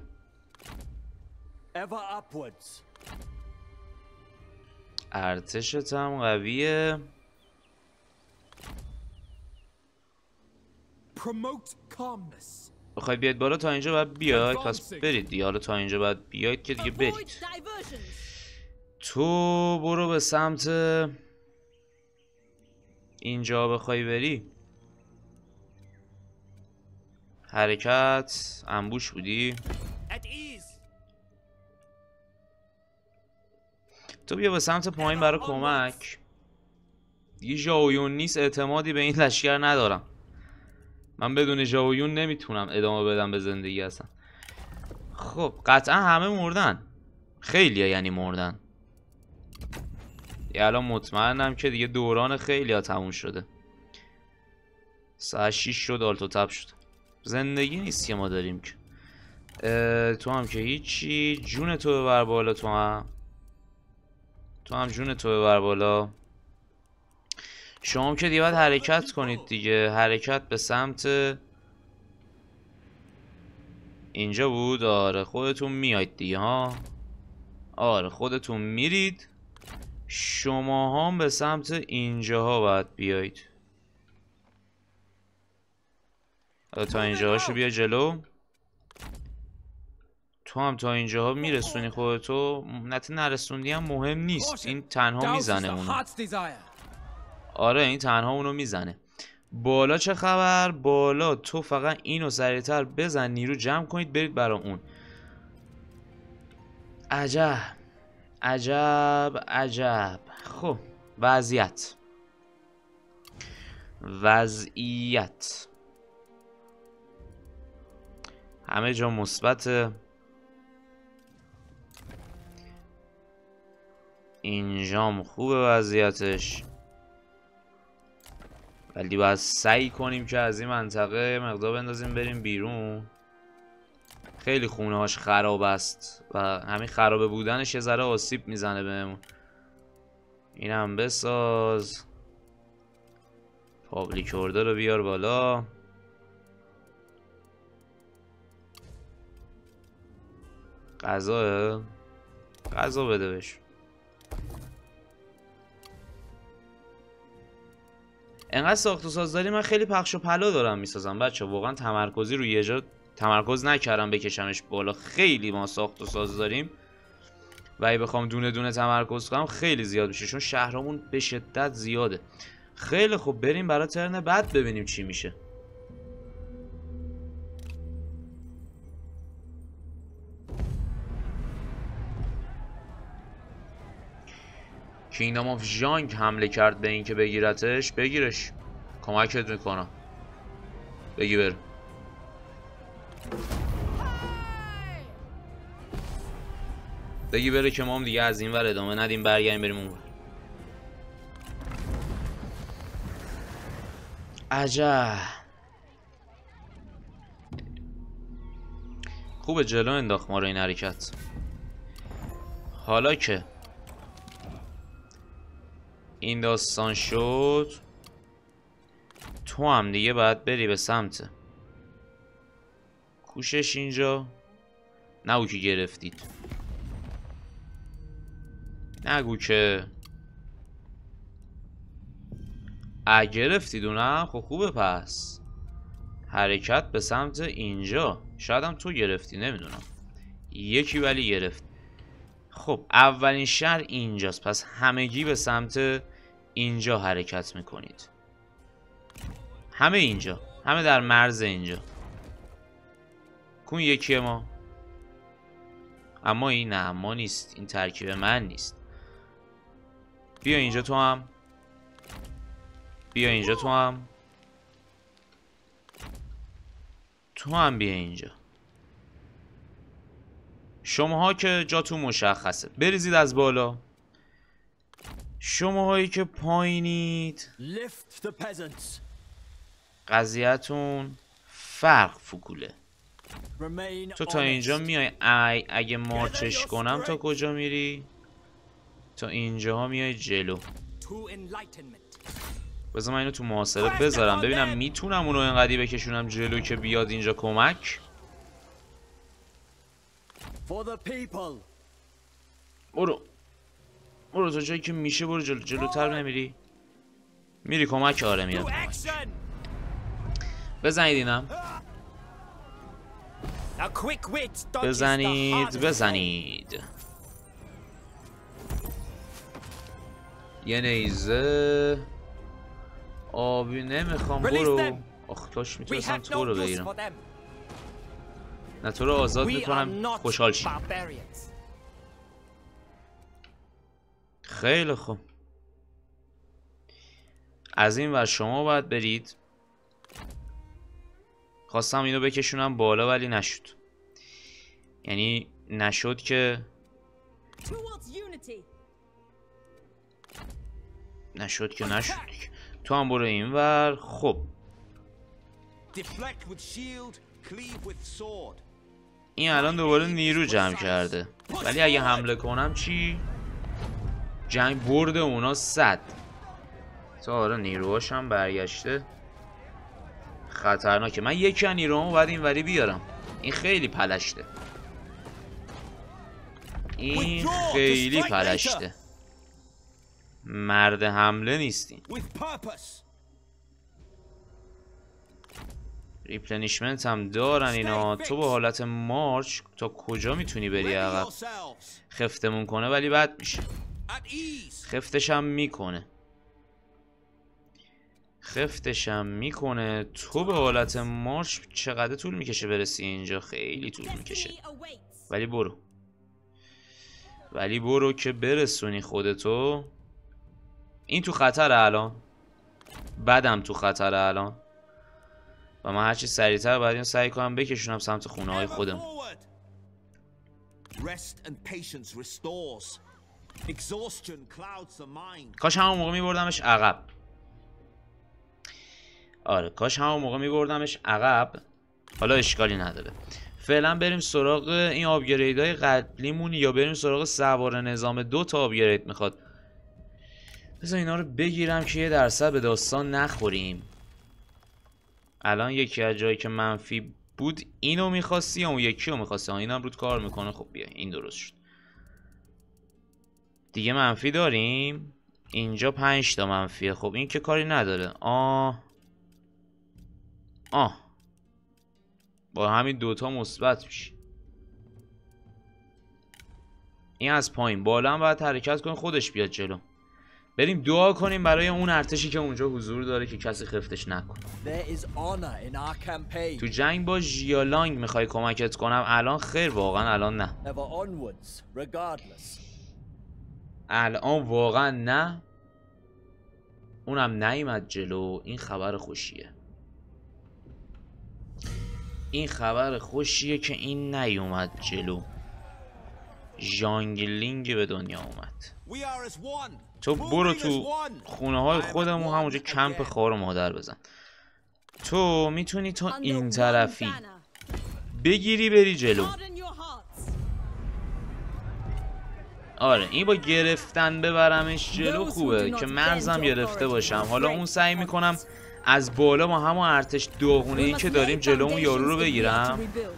بخوای بیاید بالا تا اینجا باید بیاید. پس برید دیگه. حالا تا اینجا باید بیاید که دیگه برید. تو برو به سمت اینجا بخوای بری حرکت انبوش بودی. تو بیا به سمت پایین برای کمک. دیگه ژائویون نیست، اعتمادی به این لشکر ندارم. من بدون ژائویون نمیتونم ادامه بدم به زندگی اصلا. خب قطعا همه مردن، خیلی‌ها یعنی مردن. یه الان مطمئنم که دیگه دوران خیلی‌ها تموم شده. ساعت 6 شد، آلتو تب شد. زندگی نیست که ما داریم که. تو هم که هیچی. جون تو ببر بالا. تو هم جون تو ببر بالا. شما هم که دیگه باید حرکت کنید دیگه. حرکت به سمت اینجا بود. آره خودتون میاید دیگه ها. آره خودتون میرید. شما هم به سمت اینجاها باید بیایید. تا اینجاهاشو بیا جلو. تو هم تا اینجاها میرسونی خودتو. نرسوندی هم مهم نیست، این تنها میزنه اونو. آره این تنها اونو میزنه. بالا چه خبر؟ بالا تو فقط اینو سریعتر بزن، نیرو جمع کنید برید برا اون. عجب عجب عجب. خب وضعیت همه جا مثبت. اینجام خوبه وضعیتش، ولی باید سعی کنیم که از این منطقه مقدار بندازیم بریم بیرون. خیلی خونه هاش خراب است و همین خرابه بودنش یه ذره آسیب میزنه بهمون. اینم بساز. پابلیک اوردر رو بیار بالا. غذا بده بهش. انقدر ساخت و سازداری من خیلی پخش و پلا دارم میسازم بچه. واقعا تمرکزی روی یه جا تمرکز نکردم بکشمش بالا. خیلی ما ساخت و ساز داریم و اگه بخوام دونه دونه تمرکز کنم خیلی زیاد میشه، چون شهرامون به شدت زیاده. خیلی خوب بریم برای ترن بعد ببینیم چی میشه. کینگدام آف ژانگ حمله کرد به این که بگیرتش. بگیرش، کمکت میکنم. بگی بر. بگی بره که ما هم دیگه از این ور ادامه ندیم، برگردیم بریم اون ور. عجب. خوبه جلو انداخت ما رو این حرکت. حالا که این داستان شد، تو هم دیگه باید بری به سمت کوشش اینجا. نگو که گرفتید، نگو که گرفتید اونم. خب خوبه، پس حرکت به سمت اینجا. شاید هم تو گرفتی، نمیدونم، یکی ولی گرفت. خب اولین شهر اینجاست، پس همگی به سمت اینجا حرکت میکنید. همه اینجا، همه در مرز اینجا. کون یکیه ما، اما این نه، اما نیست، این ترکیب من نیست. بیا اینجا تو هم، بیا اینجا تو هم، تو هم بیا اینجا. شماها که جاتون مشخصه بریزید از بالا. شماهایی که پایینید قضیه‌تون فرق فکوله. تو تا اینجا میای، اگه مارچش کنم تا کجا میری؟ تا اینجا ها میای جلو. بذار من اینو تو محاصره بذارم ببینم میتونم اونو اینقدی بکشونم جلو که بیاد اینجا کمک. برو تا جایی که میشه برو جلوتر نمیری؟ میری کمک؟ آره میاد کمک. بزنید اینم، بزنید. یه نیزه آبی نمیخوام، برو. آخ کاش میتونستم تو رو بگیرم. نه تو رو آزاد میکنم خوشحال شی. خیلی خوب، از این ور شما باید برید. خواستم اینو بکشونم بالا ولی نشد. یعنی نشد که نشد. تو هم برو این ور. خب این الان دوباره نیرو جمع کرده، ولی اگه حمله کنم چی؟ جنگ برد اونا 100. تا آره نیروهاش هم برگشته. خطرناکه. من یکی از نیروهامو باید این وری بیارم. این خیلی پلشته. مرد حمله نیستین. ریپلنیشمنت هم دارن اینا. تو با حالت مارچ تا کجا میتونی بری عقب؟ خفتمون کنه ولی بد میشه. خفتش هم میکنه. تو به حالت مارچ چقدر طول میکشه برسی اینجا؟ خیلی طول میکشه. ولی برو که برسونی خودتو. این تو خطر الان. بدم تو خطر الان. و من هرچی سریعتر باید این سعی کنم بکشونم سمت خونه های خودم. کاش همون موقع میبردمش عقب. آره کاش همون موقع میبردمش عقب. حالا اشکالی نداره. فعلا بریم سراغ این آپگریدهای قبلیمون یا بریم سراغ سوار نظام 2 تا آپگرید میخواد. بذار اینا رو بگیرم که 1% به داستان نخوریم. الان یکی از جایی که منفی بود اینو میخواستی یا اون یکی رو میخواستی؟ اینم رود کار میکنه. خب بیا این درست شد. دیگه منفی داریم. اینجا 5 تا منفیه. خب این که کاری نداره. با همین دوتا مثبت میشه. این از پایین. بالا هم باید حرکت کنه خودش بیاد جلو. بریم دعا کنیم برای اون ارتشی که اونجا حضور داره که کسی خفتش نکنه. تو جنگ با ژیالانگ میخوای کمکت کنم الان؟ خیر واقعا الان نه. الان واقعا نه. اونم نیومد جلو. این خبر خوشیه. که این نیومد جلو. ژانگلینگ به دنیا اومد. تو برو تو خونه های خودمون همونجا کمپ خوار و مادر بزن. تو میتونی تا این طرفی بگیری بری جلو. آره این با گرفتن ببرمش جلو خوبه که مرزم گرفته باشم. حالا اون سعی میکنم از بالا با همون ارتش داغونه ای که داریم جلو اون یارو رو بگیرم.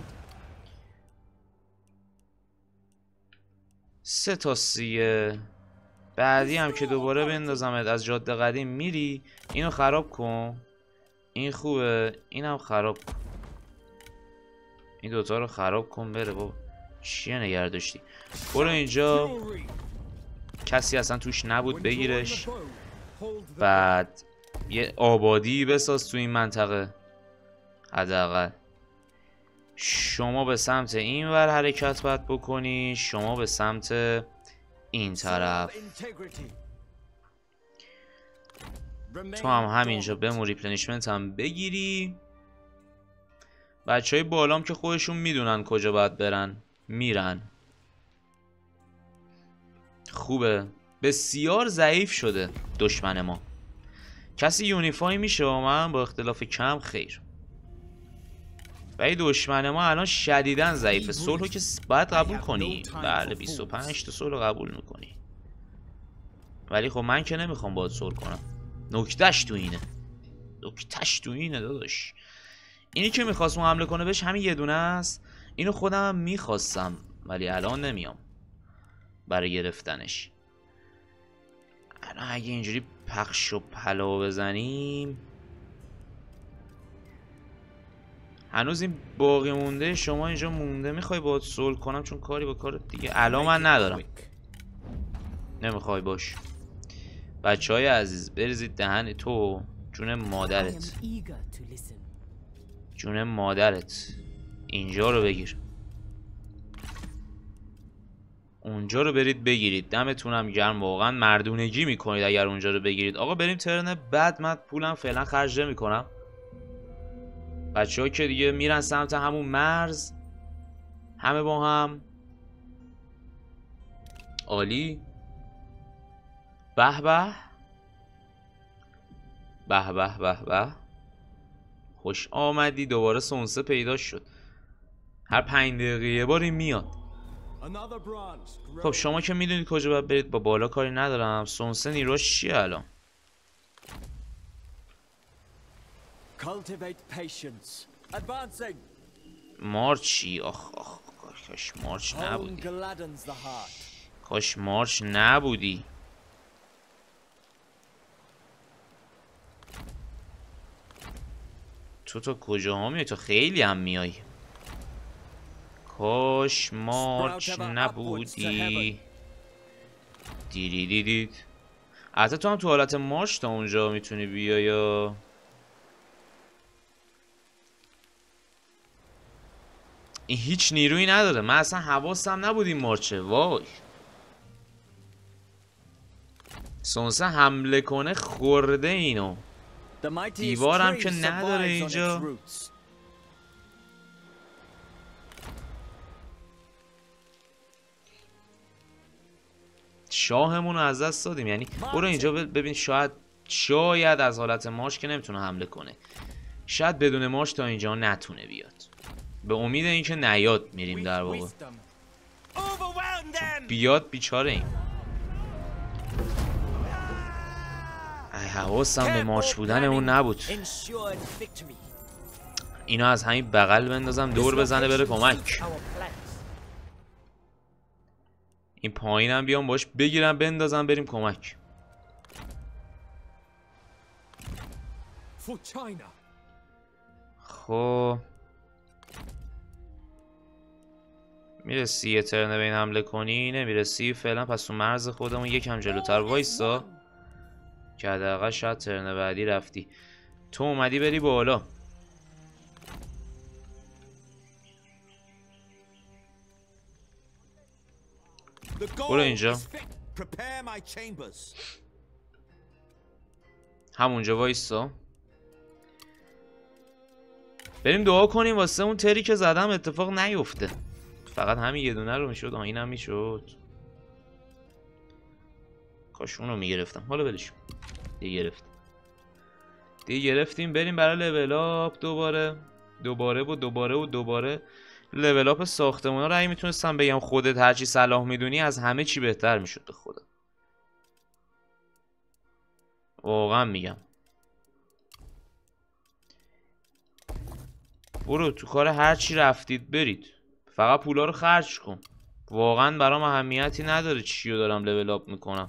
3 تا 30. بعدی هم که دوباره بندازمت از جاده قدیم میری. اینو خراب کن. این خوبه. اینم خراب کن. این دوتا رو خراب کن بره بابا. چیه نگه داشتی؟ برو اینجا. کسی اصلا توش نبود بگیرش. بعد یه آبادی بساز تو این منطقه. حداقل شما به سمت این ور حرکت باید بکنی. شما به سمت این طرف. تو هم همینجا بمون. ریپلنیشمنت هم بگیری. بچه های بالام که خودشون میدونن کجا باید برن میرن. خوبه. بسیار ضعیف شده دشمن ما. کسی یونیفای میشه با من؟ با اختلاف کم خیر. ولی دشمن ما الان شدیداً ضعیفه. صلحو که باید قبول کنی. بله 25 تا صلح قبول میکنی. ولی خب من که نمیخوام باید صلح کنم. نکتهش تو اینه داداش. اینی که میخواست اون حمله کنه بهش همین یه دونه است. اینو خودم هم میخواستم ولی الان نمیام برای گرفتنش. الان اگه اینجوری پخش و پلا بزنیم. هنوز این باقی مونده شما اینجا مونده. میخوای باید صلح کنم چون کاری با کارت دیگه الان من ندارم. نمیخوای باش. بچه های عزیز بریزید دهن تو. جون مادرت، جون مادرت. اینجا رو بگیر، اونجا رو برید بگیرید. دمتونم گرم، واقعا مردونگی میکنید اگر اونجا رو بگیرید. آقا بریم ترن بعد. من پولم فعلا خرج نمیکنم. بچه‌ها که دیگه میرن سمت همون مرز، همه با هم. عالی. به به به به به به. خوش آمدی. دوباره سونسه پیدا شد. هر 5 دقیقه یه باری میاد. خب شما که میدونید کجا باید برید. با بالا کاری ندارم. سونسه نیروش چیه الان؟ مارچی. آخ آخ کاش مارچ نبودی. کاش مارچ نبودی. تو کجا ها میای؟ تو خیلی هم میای. کاش مارچ نبودی. دیدی دیدید. حتی تو هم تو حالت مارچ تا اونجا میتونی بیای یا این هیچ نیرویی نداره. من اصلا حواسم نبود این مارچه. وای. سونسه حمله کنه خورده اینو. دیوارم که نداره اینجا. شاهمون رو از دست دادیم. یعنی برو اینجا ببین. شاید از حالت مارچ که نمیتونه حمله کنه. شاید بدون مارچ تا اینجا نتونه بیاد. به امید اینکه نیاد میریم در واقع. بیاد بیچاره این. حواسم به مارچ بودن اون نبود. اینو از همین بغل بندازم دور بزنه بره کمک. این پایینم بیام باش بگیرم بندازم بریم کمک. خب میرسی یه ترنه به این حمله کنی؟ نمیرسی فعلا. پس تو مرز خودمون یکم جلوتر وایسا که حداقل شاید ترنه بعدی رفتی. تو اومدی بری بالا. برو اینجا. همونجا وایسا. بریم دعا کنیم واسه اون تری که زدم اتفاق نیفته. فقط همین یه دونه رو میشد. اینم میشد. کاش اونو میگرفتم. حالا ولش دیگه گرفتیم. بریم برای لول اپ. دوباره لول اپ ساختمونا رو. اگه میتونستم بگم خودت هرچی صلاح میدونی از همه چی بهتر میشد. به خدا واقعا میگم. برو تو کار هرچی رفتید برید. فقط پولا رو خرج کن. واقعا برام اهمیتی نداره چیو دارم لول اپ میکنم.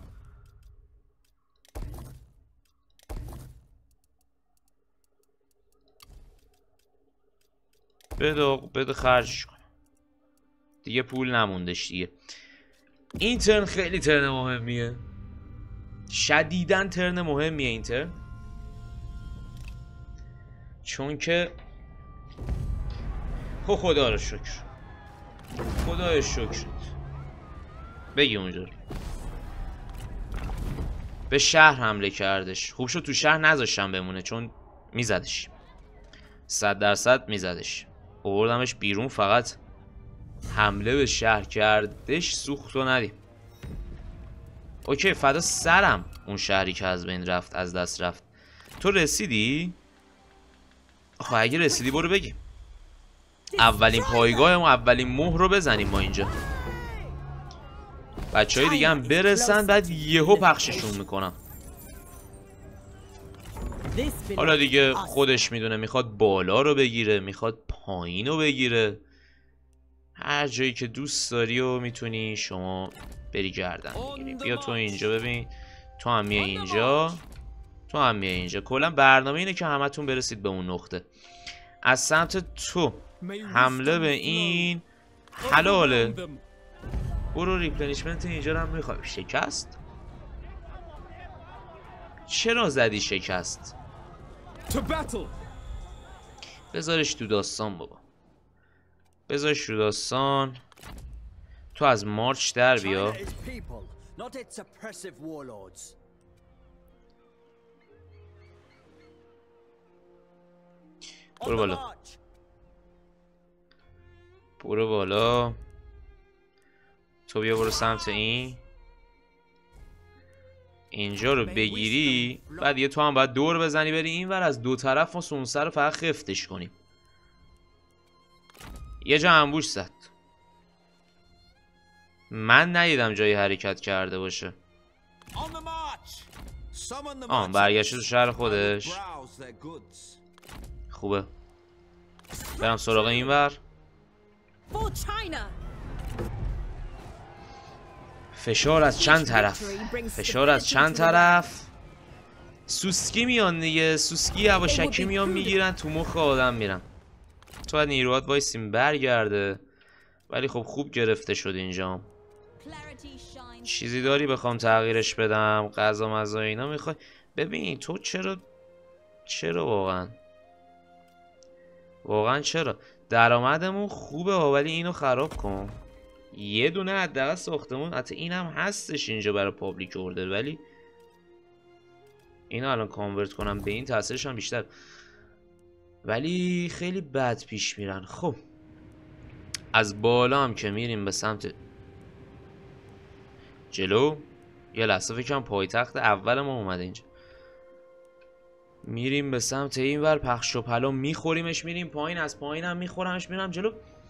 بده خرج کن. دیگه پول نموندش دیگه. این ترن خیلی ترن مهمیه. شدیداً ترن مهمیه این ترن. چون که خدا رو شکر. خدای شکر. بگی اونجا به شهر حمله کردش. خوب شد تو شهر نذاشتم بمونه چون میزدش. 100% میزدش. آوردمش بیرون. فقط حمله به شهر کردش. سوختو ندیم. اوکی فدا سرم اون شهری که از بین رفت از دست رفت. تو رسیدی؟ آخه اگه رسیدی برو بگیم. اولین پایگاه ما اولین مهر رو بزنیم ما اینجا. بچهای دیگه هم برسن بعد یهو پخششون میکنم. حالا دیگه خودش میدونه میخواد بالا رو بگیره میخواد پایین رو بگیره. هر جایی که دوست داری و میتونی شما بری گردن بگیری. بیا تو اینجا ببین. تو هم میای اینجا. تو هم میای اینجا. کلا برنامه اینه که همتون برسید به اون نقطه. از سمت تو حمله به این حلاله. برو ریپلنیشمنت اینجا رو هم میخوای. شکست؟ چرا زدی شکست؟ بذارش تو داستان بابا، بذارش تو داستان. تو از مارچ در بیا. برو بالا، برو بالا. تو بیا برو سمت اینجا رو بگیری. بعد یه تو هم باید دور بزنی بری این ور، از دو طرف ما سونسه رو فقط خفتش کنیم. یه جا انبوش زد، من ندیدم جایی حرکت کرده باشه. برگشت تو شهر خودش. خوبه، برم سراغ این ور. فشار از چند طرف، فشار از چند طرف. سوسکی میان دیگه، سوسکی یواشکی میان میگیرن تو مخ آدم میرن. تو باید نیروات وایسیم برگرده. ولی خب خوب گرفته شد اینجا. چیزی داری بخوام تغییرش بدم؟ غذا مزا اینا میخوای؟ ببین تو چرا واقعا چرا؟ درآمدمون خوبه ولی اینو خراب کن. یه دونه حداقل ساختمون، حتی اینم هستش اینجا برای پابلیک اوردر، ولی اینو الان کانورت کنم به این تاثیرش هم بیشتر. ولی خیلی بد پیش میرن. خب از بالا هم که میریم به سمت جلو. یه لحظه فکرم پایتخت اول ما اومده اینجا. میریم به سمت این ور، پخش و پلا میخوریمش، میریم پایین، از پایین هم میخورمش، میرم جلو.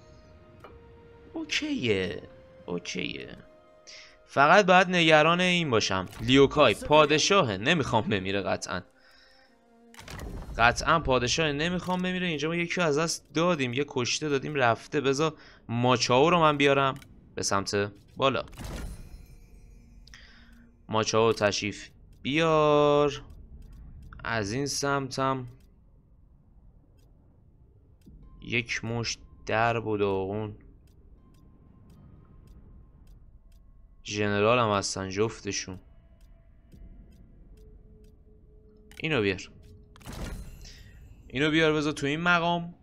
اوکیه. فقط باید نگران این باشم لیوکای پادشاهه، نمیخوام بمیره. قطعا پادشاه نمیخوام بمیره. اینجا ما یکی از دست دادیم، یه کشته دادیم رفته. بذار ماچاو رو من بیارم به سمت بالا. ماچاو تشریف بیار. از این سمتم یک مشت درب و داغون. ژنرال هم هستن جفتشون. اینو بیار بذار تو این مقام.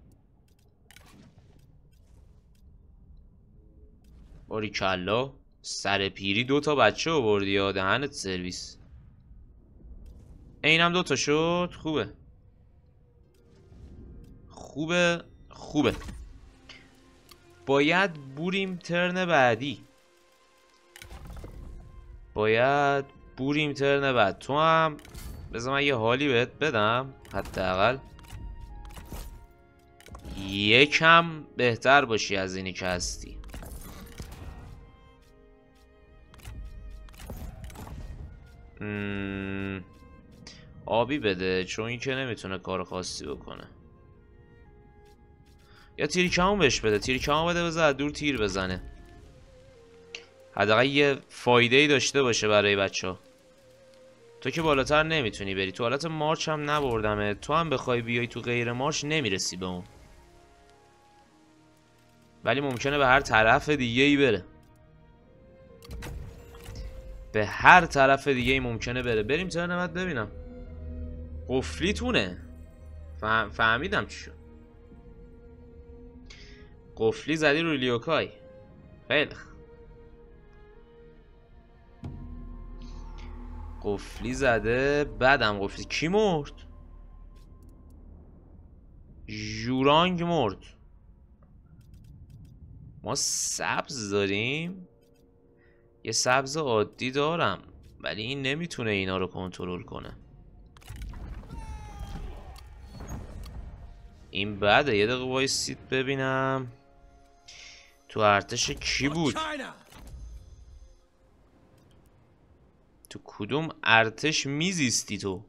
باریکلا، سر پیری 2 تا بچه آوردی یا دهنت سرویس. اینم 2 تا شد. خوبه. باید بریم ترن بعدی. تو هم بذار من یه حالی بهت بدم، حداقل یکم بهتر باشی از اینی که هستی. آبی بده، چون این که نمیتونه کار خاصی بکنه. یا تیرکمون بهش بده، بذار دور تیر بزنه، حداقل یه فایده ای داشته باشه برای بچه‌ها. تو که بالاتر نمیتونی بری، تو حالت مارچ هم نبردمه. تو هم بخوای بیای تو غیر مارچ نمیرسی به اون، ولی ممکنه به هر طرف دیگه ای بره. ممکنه بره. بریم ترنمت ببینم. قفلی تونه. فهمیدم چی شد. قفلی زدی روی لیوکای. خیلی قفلی زده. بعدم قفلی کی مرد؟ ژورانگ مرد. ما سبز داریم. یه سبز عادی دارم ولی این نمیتونه اینا رو کنترل کنه. این بعده. یه دقیقه وایسید ببینم تو ارتش کی بود. تو کدوم ارتش میزیستی تو؟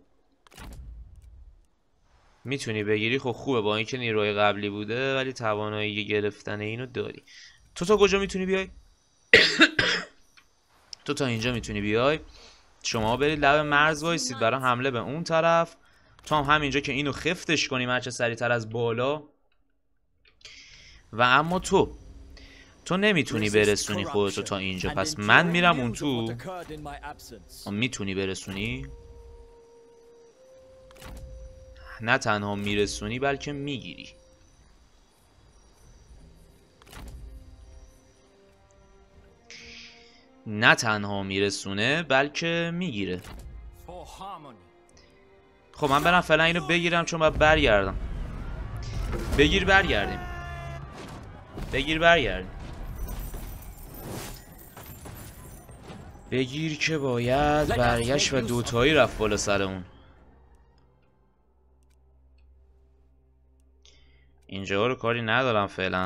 میتونی بگیری؟ خب خوبه، با اینکه نیروی قبلی بوده ولی توانایی گرفتن اینو داری. تو تا کجا میتونی بیای؟ تو تا اینجا میتونی بیای. شما برید لب مرز وایسید برای حمله به اون طرف. تو هم همینجا که اینو خفتش کنیم هرچه سریعتر از بالا. و اما تو نمیتونی برسونی خودتو تا اینجا، پس من میرم اون تو. میتونی برسونی؟ نه تنها میرسونی بلکه میگیری. نه تنها میرسونه بلکه میگیره. خب من برم فعلا اینو بگیرم چون باید برگردم. بگیر برگردیم. بگیر برگردیم. بگیر که باید برگشت و دوتایی رفت بالا سرمون. اینجا رو کاری ندارم فعلا.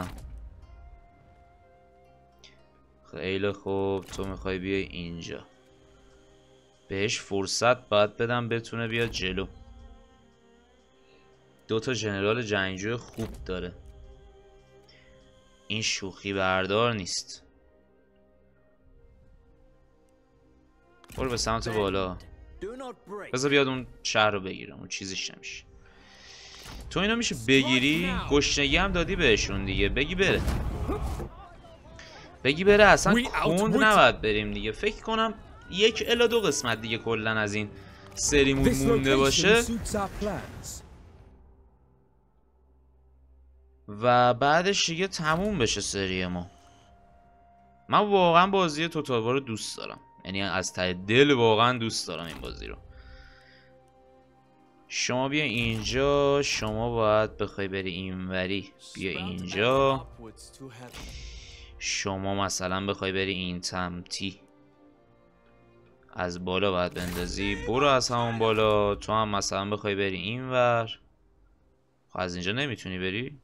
خیلی خوب، تو میخوای بیای اینجا. بهش فرصت باید بدم بتونه بیاد جلو. دوتا ژنرال جنگجوی خوب داره. این شوخی بردار نیست. برو به سمت بالا. بذار بیاد اون شهر رو بگیرم. اون چیزیش نمیشه. تو اینو میشه بگیری؟ گشنگی هم دادی بهشون دیگه. بگی بره. بگی بره. اصلا کند نباید بریم دیگه. فکر کنم 1 الی 2 قسمت دیگه کلن از این سریمون مونده باشه و بعدش دیگه تموم بشه سری ما. من واقعا بازی توتال وار رو دوست دارم. یعنی از ته دل واقعا دوست دارم این بازی رو. شما بیا اینجا. شما باید بخوای بری اینوری. بیا اینجا. شما مثلا بخوای بری این سمتی. از بالا باید بندازی. برو از همون بالا. تو هم مثلا بخوای بری اینور. خب از اینجا نمیتونی بری؟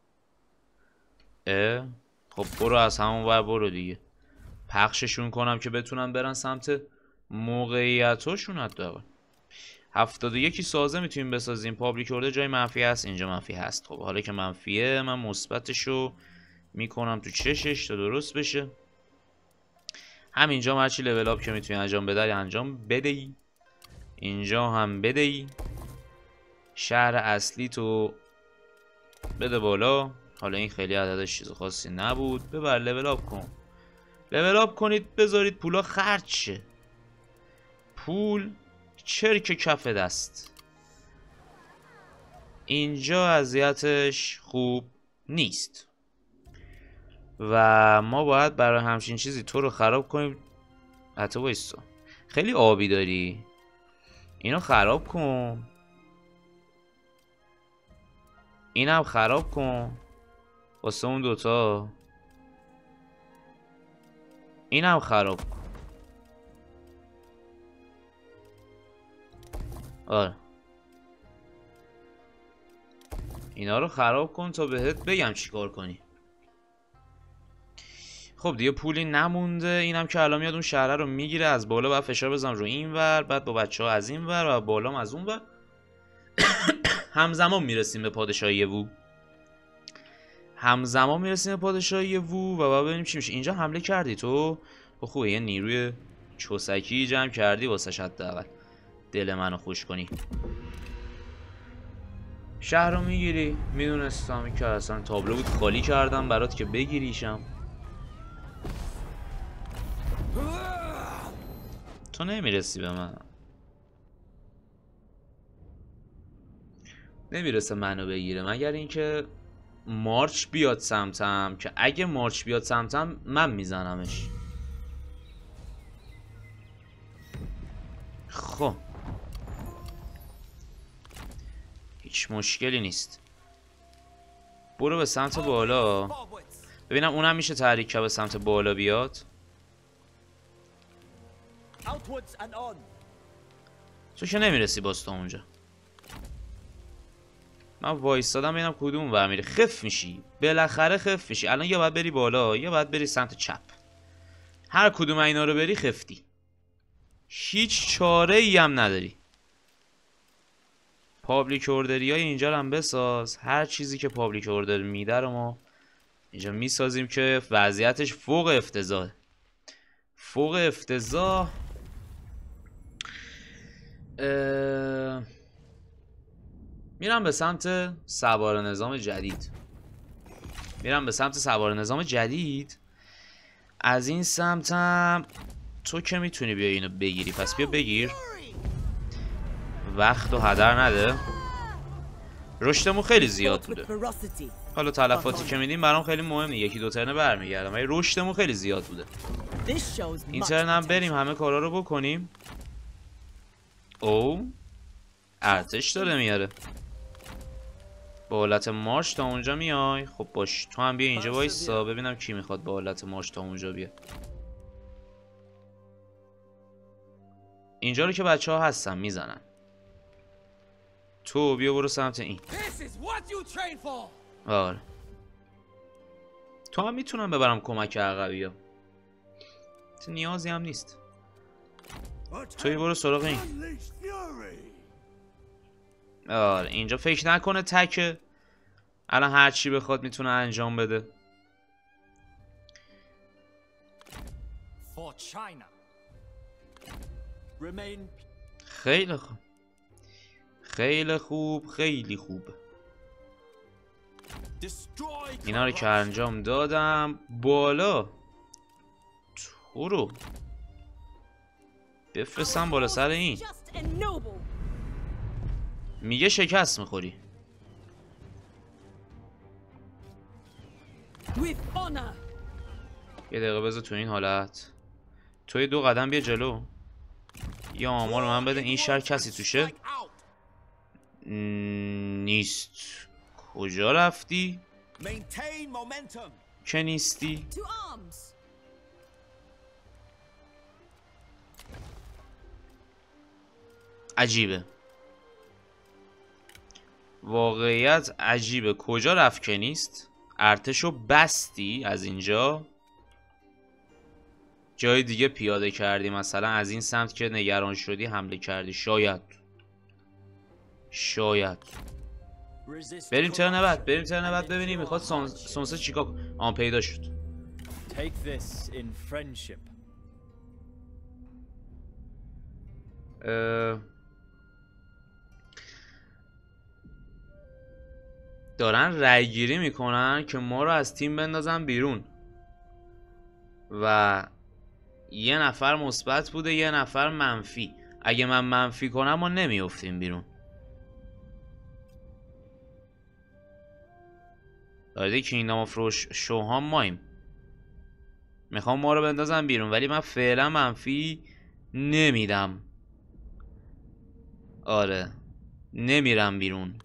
خب برو از همون ور برو دیگه. پخششون کنم که بتونن برن سمت موقعیتاشون. حداقل 71 سازه میتونیم بسازیم. پابلیک اورده جای منفی هست. اینجا منفی هست. خب حالا که منفیه من مثبتشو میکنم تو چشش تا درست بشه. همینجا هرچی لول اپ که میتونی انجام بده انجام بدهی. اینجا هم بدهی. شهر اصلی تو بده بالا. حالا این خیلی عددش چیز خاصی نبود. ببر لول اپ کن. لول اپ کنید بذارید پولا خرج شه. پول چرک کف دست. اینجا اذیتش خوب نیست و ما باید برای همچین چیزی تو رو خراب کنیم. حتی وایستا. خیلی آبی داری. اینو خراب کن. اینم خراب کن واسه اون دوتا. اینم خراب کن. آره اینا رو خراب کن تا بهت بگم چیکار کنی. خب دیگه پولی نمونده. اینم که الان میاد اون شهره رو میگیره. از بالا باید فشار بزنم رو این ور. بعد با بچه ها از این ور و بالام از اون ور. همزمان میرسیم به پادشاهی وو. همزمان میرسیم به پادشاهی وو و باید ببینیم چی میشه. اینجا حمله کردی تو. خوبه یه نیروی چوسکی جمع کردی واسه حداقل دل منو خوش کنی. شهر رو میگیری. میدونستم که اصلا تابلو بود خالی کردم برات که بگیریشم. تو نمیرسی به من. نمیرسه منو بگیره مگر اینکه مارچ بیاد سمتم، که اگه مارچ بیاد سمتم من میزنمش. خب هیچ مشکلی نیست. برو به سمت بالا. ببینم اونم میشه تحریک که به سمت بالا بیاد. تو که نمیرسی باز تا اونجا. من وایستادم ببینم کدوم ور میره. خف میشی بالاخره. خف میشی. الان یا باید بری بالا یا باید بری سمت چپ. هر کدوم اینا رو بری خفتی. هیچ چاره ای هم نداری. پابلیک اوردری های اینجا رو هم بساز. هر چیزی که پابلیک اوردر میده رو ما اینجا میسازیم که وضعیتش فوق افتضاح. فوق افتضاح. میرم به سمت سوار نظام جدید. از این سمتم تو که میتونی بیا اینو بگیری. پس بیا بگیر. وقت و هدر نده. رشدمون خیلی زیاد بوده. حالا تلفاتی که میدیم برام خیلی مهمه، یکی دو ترنه برمیگردم، ولی رشدمون خیلی زیاد بوده. این ترن هم بریم همه کارا رو بکنیم. او ارتش داره میاره با حالت مارش تا اونجا میای. خب باش، تو هم بیا اینجا وایسا ببینم کی میخواد با حالت مارش تا اونجا بیا. اینجا رو که بچه ها هستن میزنن. تو بیا برو سمت این. آره تو هم میتونم ببرم کمک عقبی ها، نیازی هم نیست. توی برو سراغ این. آره اینجا فکر نکنه تکه، الان هر چی بخواد میتونه انجام بده. خیلی خوب خیلی خوب خیلی خوب. اینا رو که انجام دادم، بالا تو رو بفرستم بالا سر این. میگه شکست میخوری. یه دقیقه بذار تو این حالت، توی 2 قدم بیا جلو. یه آمار من بده این شهر کسی توشه نیست. کجا رفتی؟ که نیستی؟ عجیبه، واقعیت عجیبه. کجا رفت که نیست؟ ارتشو بستی از اینجا جای دیگه پیاده کردی، مثلا از این سمت که نگران شدی حمله کردی. شاید بریم ترن بعد، بریم ترن بعد ببینیم میخواد سونسه چیکار. آن پیدا شد. دارن رای گیری میکنن که ما رو از تیم بندازن بیرون و یه نفر مثبت بوده یه نفر منفی. اگه من منفی کنم ما نمیافتیم بیرون. دارده کینگدام آف شوها مایم میخوام ما رو بندازن بیرون، ولی من فعلا منفی نمیدم. آره نمیرم بیرون.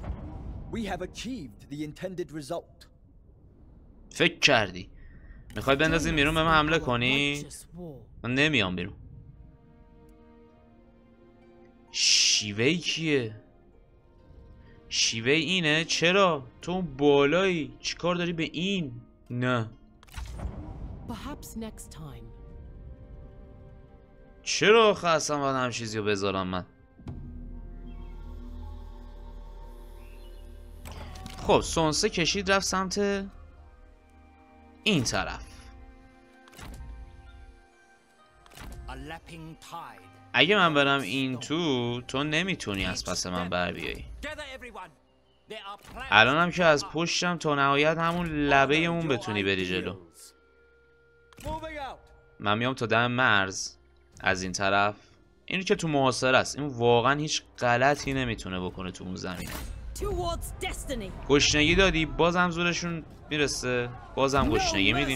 فکر کردی میخوای بندازیم بیرون به من حمله کنی؟ من نمیام بیرون. شیوهی کیه؟ شیوه اینه؟ چرا؟ تو بالایی چیکار داری به این؟ نه چرا آخه اصلا باید هم چیزی رو بذارم من؟ خب سونسه کشید رفت سمت این طرف. اگه من برم این تو نمیتونی از پس من بر بیایی. الانم که از پشتم تا نهایت همون لبه اون بتونی بری جلو. من میام تا دم مرز از این طرف. اینو که تو محاصره است، این واقعا هیچ غلطی نمیتونه بکنه تو اون زمین. گشنگی دادی بازم زورشون میرسه. بازم گشنگی میدیم.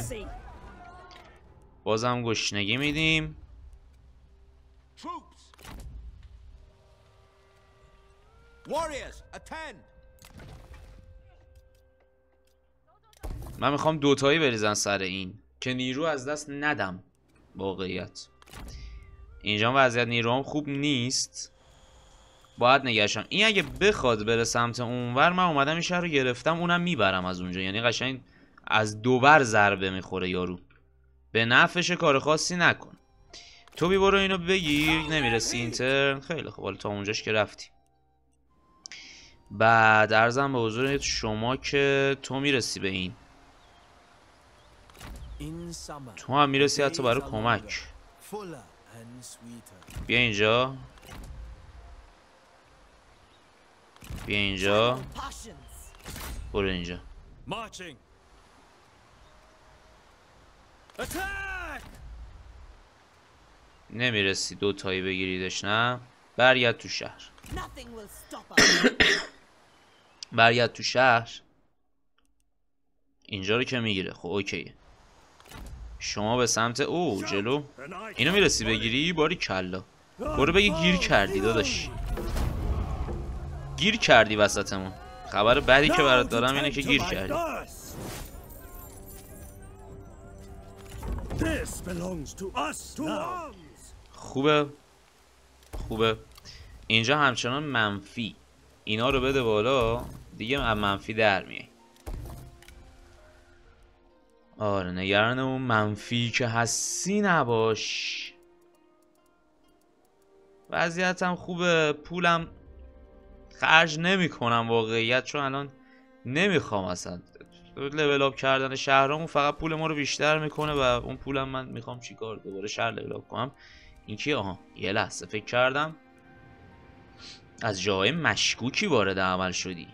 بازم گشنگی میدیم. من میخوام دوتایی بریزن سر این که نیرو از دست ندم. واقعیت اینجا وضعیت نیروام خوب نیست، باید نگهشم. این اگه بخواد بره سمت اونور، من اومدم این شهر رو گرفتم، اونم میبرم از اونجا. یعنی قشنگ از دوبر ضربه میخوره یارو. به نفعش کار خاصی نکن. تو بی برو اینو بگیر. نمیرسی اینترن. خیلی خب حالا تا اونجاش که رفتی. بعد عرضم به حضور شما که تو میرسی به این. تو هم میرسی حتی برای کمک. بیا اینجا. بیا اینجا. برو اینجا. نمیرسی دوتایی بگیریدش. نه برگرد تو شهر. برگرد تو شهر. اینجا رو که میگیره. خب اوکیه. شما به سمت جلو اینو میرسی بگیری. باری کلا برو بگی گیر کردی داداش. گیر کردی وسطمون. خبر بدی که برات دارم اینه که گیر کردی. خوبه خوبه. اینجا همچنان منفی. اینا رو بده بالا دیگه منفی در میای. آره نگران اون منفی که هستی نباش. وضعیتم خوبه. پولم خرج نمی کنم واقعیت، چون الان نمیخوام اصلا. لول اپ کردن شهرامون فقط پول ما رو بیشتر میکنه و اون پولم من میخوام چیکار دوباره شهر لول اپ کنم. این کی؟ یه لحظه فکر کردم از جای مشکوکی وارد عمل شدی.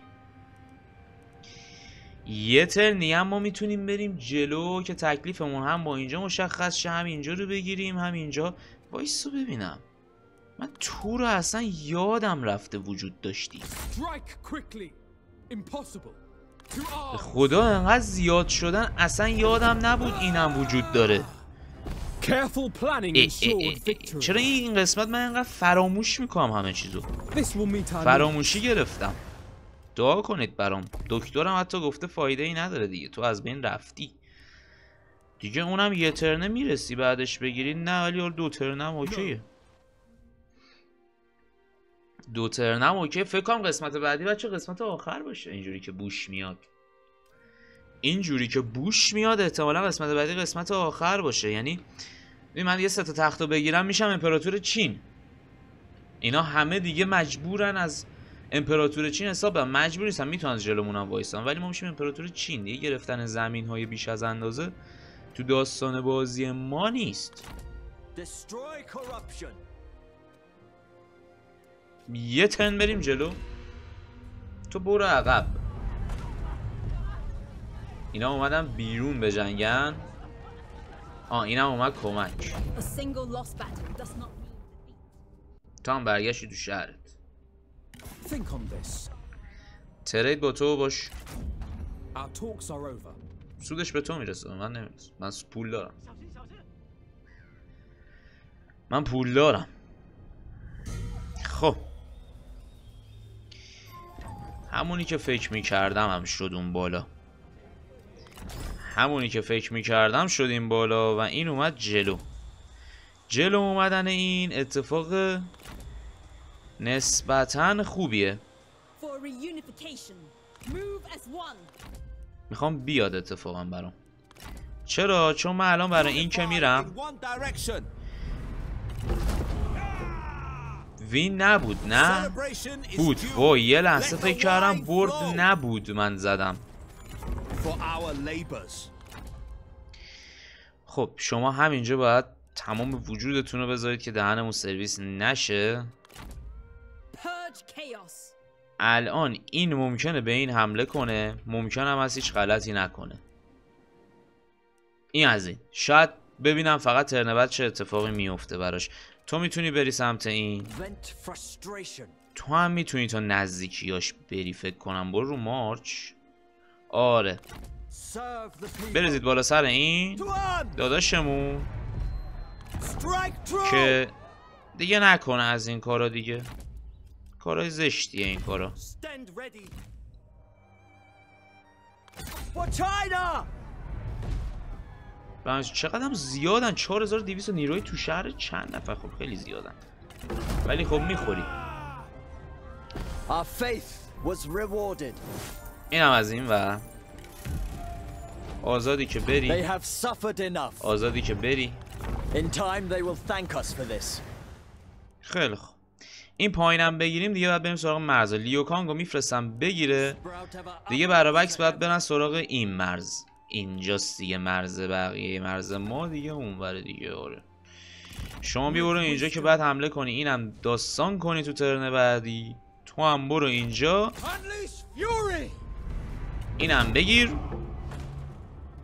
یه ترنی هم ما میتونیم بریم جلو که تکلیفمون هم با اینجا مشخص شه. هم اینجا رو بگیریم هم اینجا. وایسو ببینم. من تو رو اصلا یادم رفته وجود داشتی. خدا انقدر زیاد شدن اصلا یادم نبود اینم وجود داره. چرا این قسمت من انقدر فراموش میکنم همه چیزو؟ فراموشی گرفتم. دعا کنید برام. دکترم حتی گفته فایده ای نداره دیگه، تو از بین رفتی دیگه. اونم یه ترنه میرسی بعدش بگیری. نه ولی دو ترنه هم اوکیه. دو ترنه هم اوکیه. فکر کنم قسمت بعدی بچه قسمت آخر باشه. اینجوری که بوش میاد، اینجوری که بوش میاد احتمالا قسمت بعدی قسمت آخر باشه. یعنی من یه سه تا تختو بگیرم میشم امپراتور چین. اینا همه دیگه مجبورن از امپراتور چین حساب بدن. مجبور نیستن، میتونن از جلومون هم وایسن، ولی ما میشیم امپراتور چین دیگه. گرفتن زمین های بیش از اندازه تو داستان بازی ما نیست. یه تن بریم جلو. تو برو عقب. اینا اومدن بیرون بجنگن. اینم اومد کمک. تو هم برگشتی تو شهرت. ترید با تو باش. سودش به تو میرسه، من نمیرسه. من پول دارم. من پول دارم. خب همونی که فکر میکردم هم شد اون بالا. همونی که فکر میکردم شد این بالا و این اومد جلو. جلو اومدن این اتفاق نسبتاً خوبیه. میخوام بیاد اتفاقا برام. چرا؟ چون من الان برای این که میرم وین نبود. نه بود. وای یه لحظه فکر کردم برد. نبود. من زدم. خب شما همینجا باید تمام وجودتون رو بذارید که دهنمون سرویس نشه. الان این ممکنه به این حمله کنه، ممکنه هم از هیچ غلطی نکنه. این از این. شاید ببینم فقط ترن بعد چه اتفاقی میفته براش. تو میتونی بری سمت این. تو هم میتونی تا نزدیکیاش بری. فکر کنم برو رو مارچ. آره بریزید بالا سر این داداشمون که دیگه نکنه از این کارا دیگه. کارای زشتیه این کارا. چقدر هم زیادن. 4200 نیروی تو شهر چند نفر. خب خیلی زیادن ولی خب میخوری. این هم از این و آزادی که بری. آزادی که بری. خیلی خوب. این پایینم بگیریم دیگه. باید بریم سراغ مرز. لیوکانگو میفرستم بگیره دیگه. برابکس باید برن سراغ این مرز. اینجاست دیگه مرز. بقیه مرز ما دیگه اونوره دیگه. آره شما بیا برو اینجا که بعد حمله کنی. اینم داستان کنی تو ترن بعدی. تو هم برو اینجا. اینم بگیر.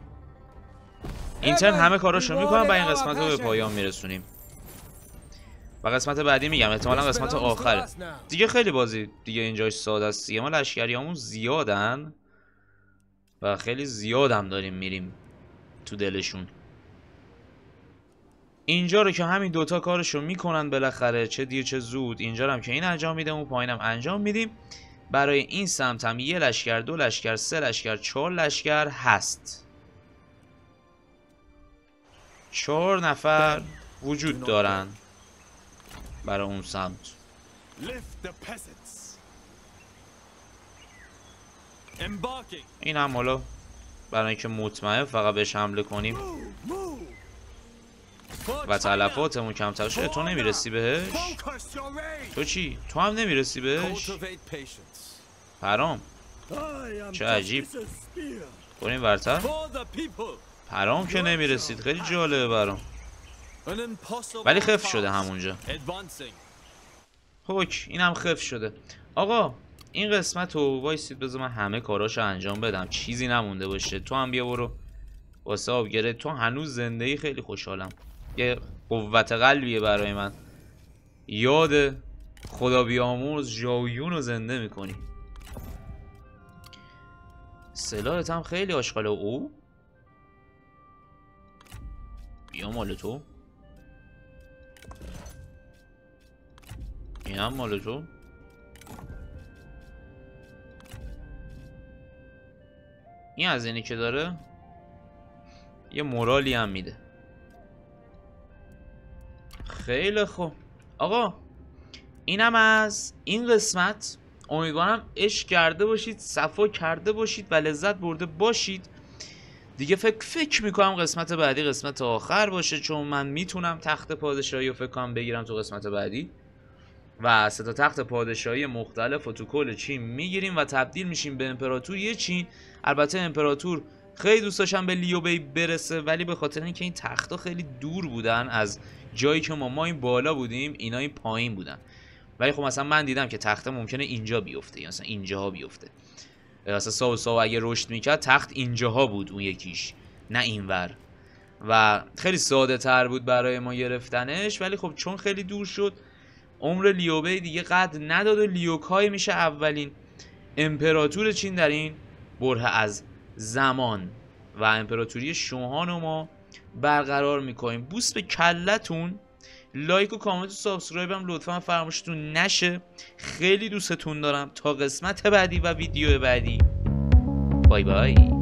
این ترن همه کاراشو میکنم و این قسمت رو به پایان میرسونیم. و قسمت بعدی میگم احتمالا قسمت آخره دیگه. خیلی بازی دیگه اینجاش ساده است دیگه. ما لشکریامون زیادن و خیلی زیادم داریم میریم تو دلشون. اینجا رو که همین دوتا کارشو میکنن بالاخره، چه دیر چه زود. اینجا رو هم که این انجام میده، اون پایینم انجام میدیم. برای این سمت هم یه لشکر، دو لشکر، سه لشکر، 4 لشکر هست. 4 نفر وجود دارن برای اون سمت. این هم حالا برای اینکه مطمئن فقط بهش حمله کنیم و تلفاتمون کمتر شه. تو نمیرسی بهش؟ تو چی؟ تو هم نمیرسی بهش؟ پرام چه عجیب. بریم ورتر. پرام که نمیرسید، خیلی جالبه برام. ولی خف شده همونجا. حک این هم خف شده. آقا این قسمت رو وایسید بذار من همه کاراشو انجام بدم، چیزی نمونده باشه. تو هم بیا برو واسه آبگره. تو هنوز زنده ای، خیلی خوشحالم. یه قوت قلبیه برای من. یاد خدا بیامرز ژائویون رو زنده میکنی. سلاحت هم خیلی آشغاله. او بیا مال تو. این هم مال تو. این از اینی که داره یه مورالی هم میده. خیلی خوب آقا، اینم از این قسمت. امیدوارم عشق کرده باشید، صفا کرده باشید و لذت برده باشید. دیگه فکر میکنم قسمت بعدی قسمت آخر باشه، چون من میتونم تخت پادشاهی رو فکر کنم بگیرم تو قسمت بعدی و 3 تا تخت پادشاهی مختلف و تو کل چین میگیریم و تبدیل میشیم به امپراتوری چین. البته امپراتور خیلی دوست داشتم به لیوبی برسه، ولی به خاطر اینکه این تخت‌ها خیلی دور بودن از جایی که ما این بالا بودیم، اینا این پایین بودن. ولی خب مثلا من دیدم که تخت ممکنه اینجا بیفته، یا مثلا اینجاها بیفته. مثلا ساو اگه رشد میکرد تخت اینجاها بود، اون یکیش نه اینور، و خیلی ساده تر بود برای ما گرفتنش. ولی خب چون خیلی دور شد، عمر لیوبی دیگه قد نداد و لیوکای میشه اولین امپراتور چین در این بره از زمان و امپراتوری شوهان رو ما برقرار میکنیم. بوس به کلتون. لایک و کامنت و سابسکرایب هم لطفا فراموشتون نشه. خیلی دوستتون دارم. تا قسمت بعدی و ویدیو بعدی، بای بای.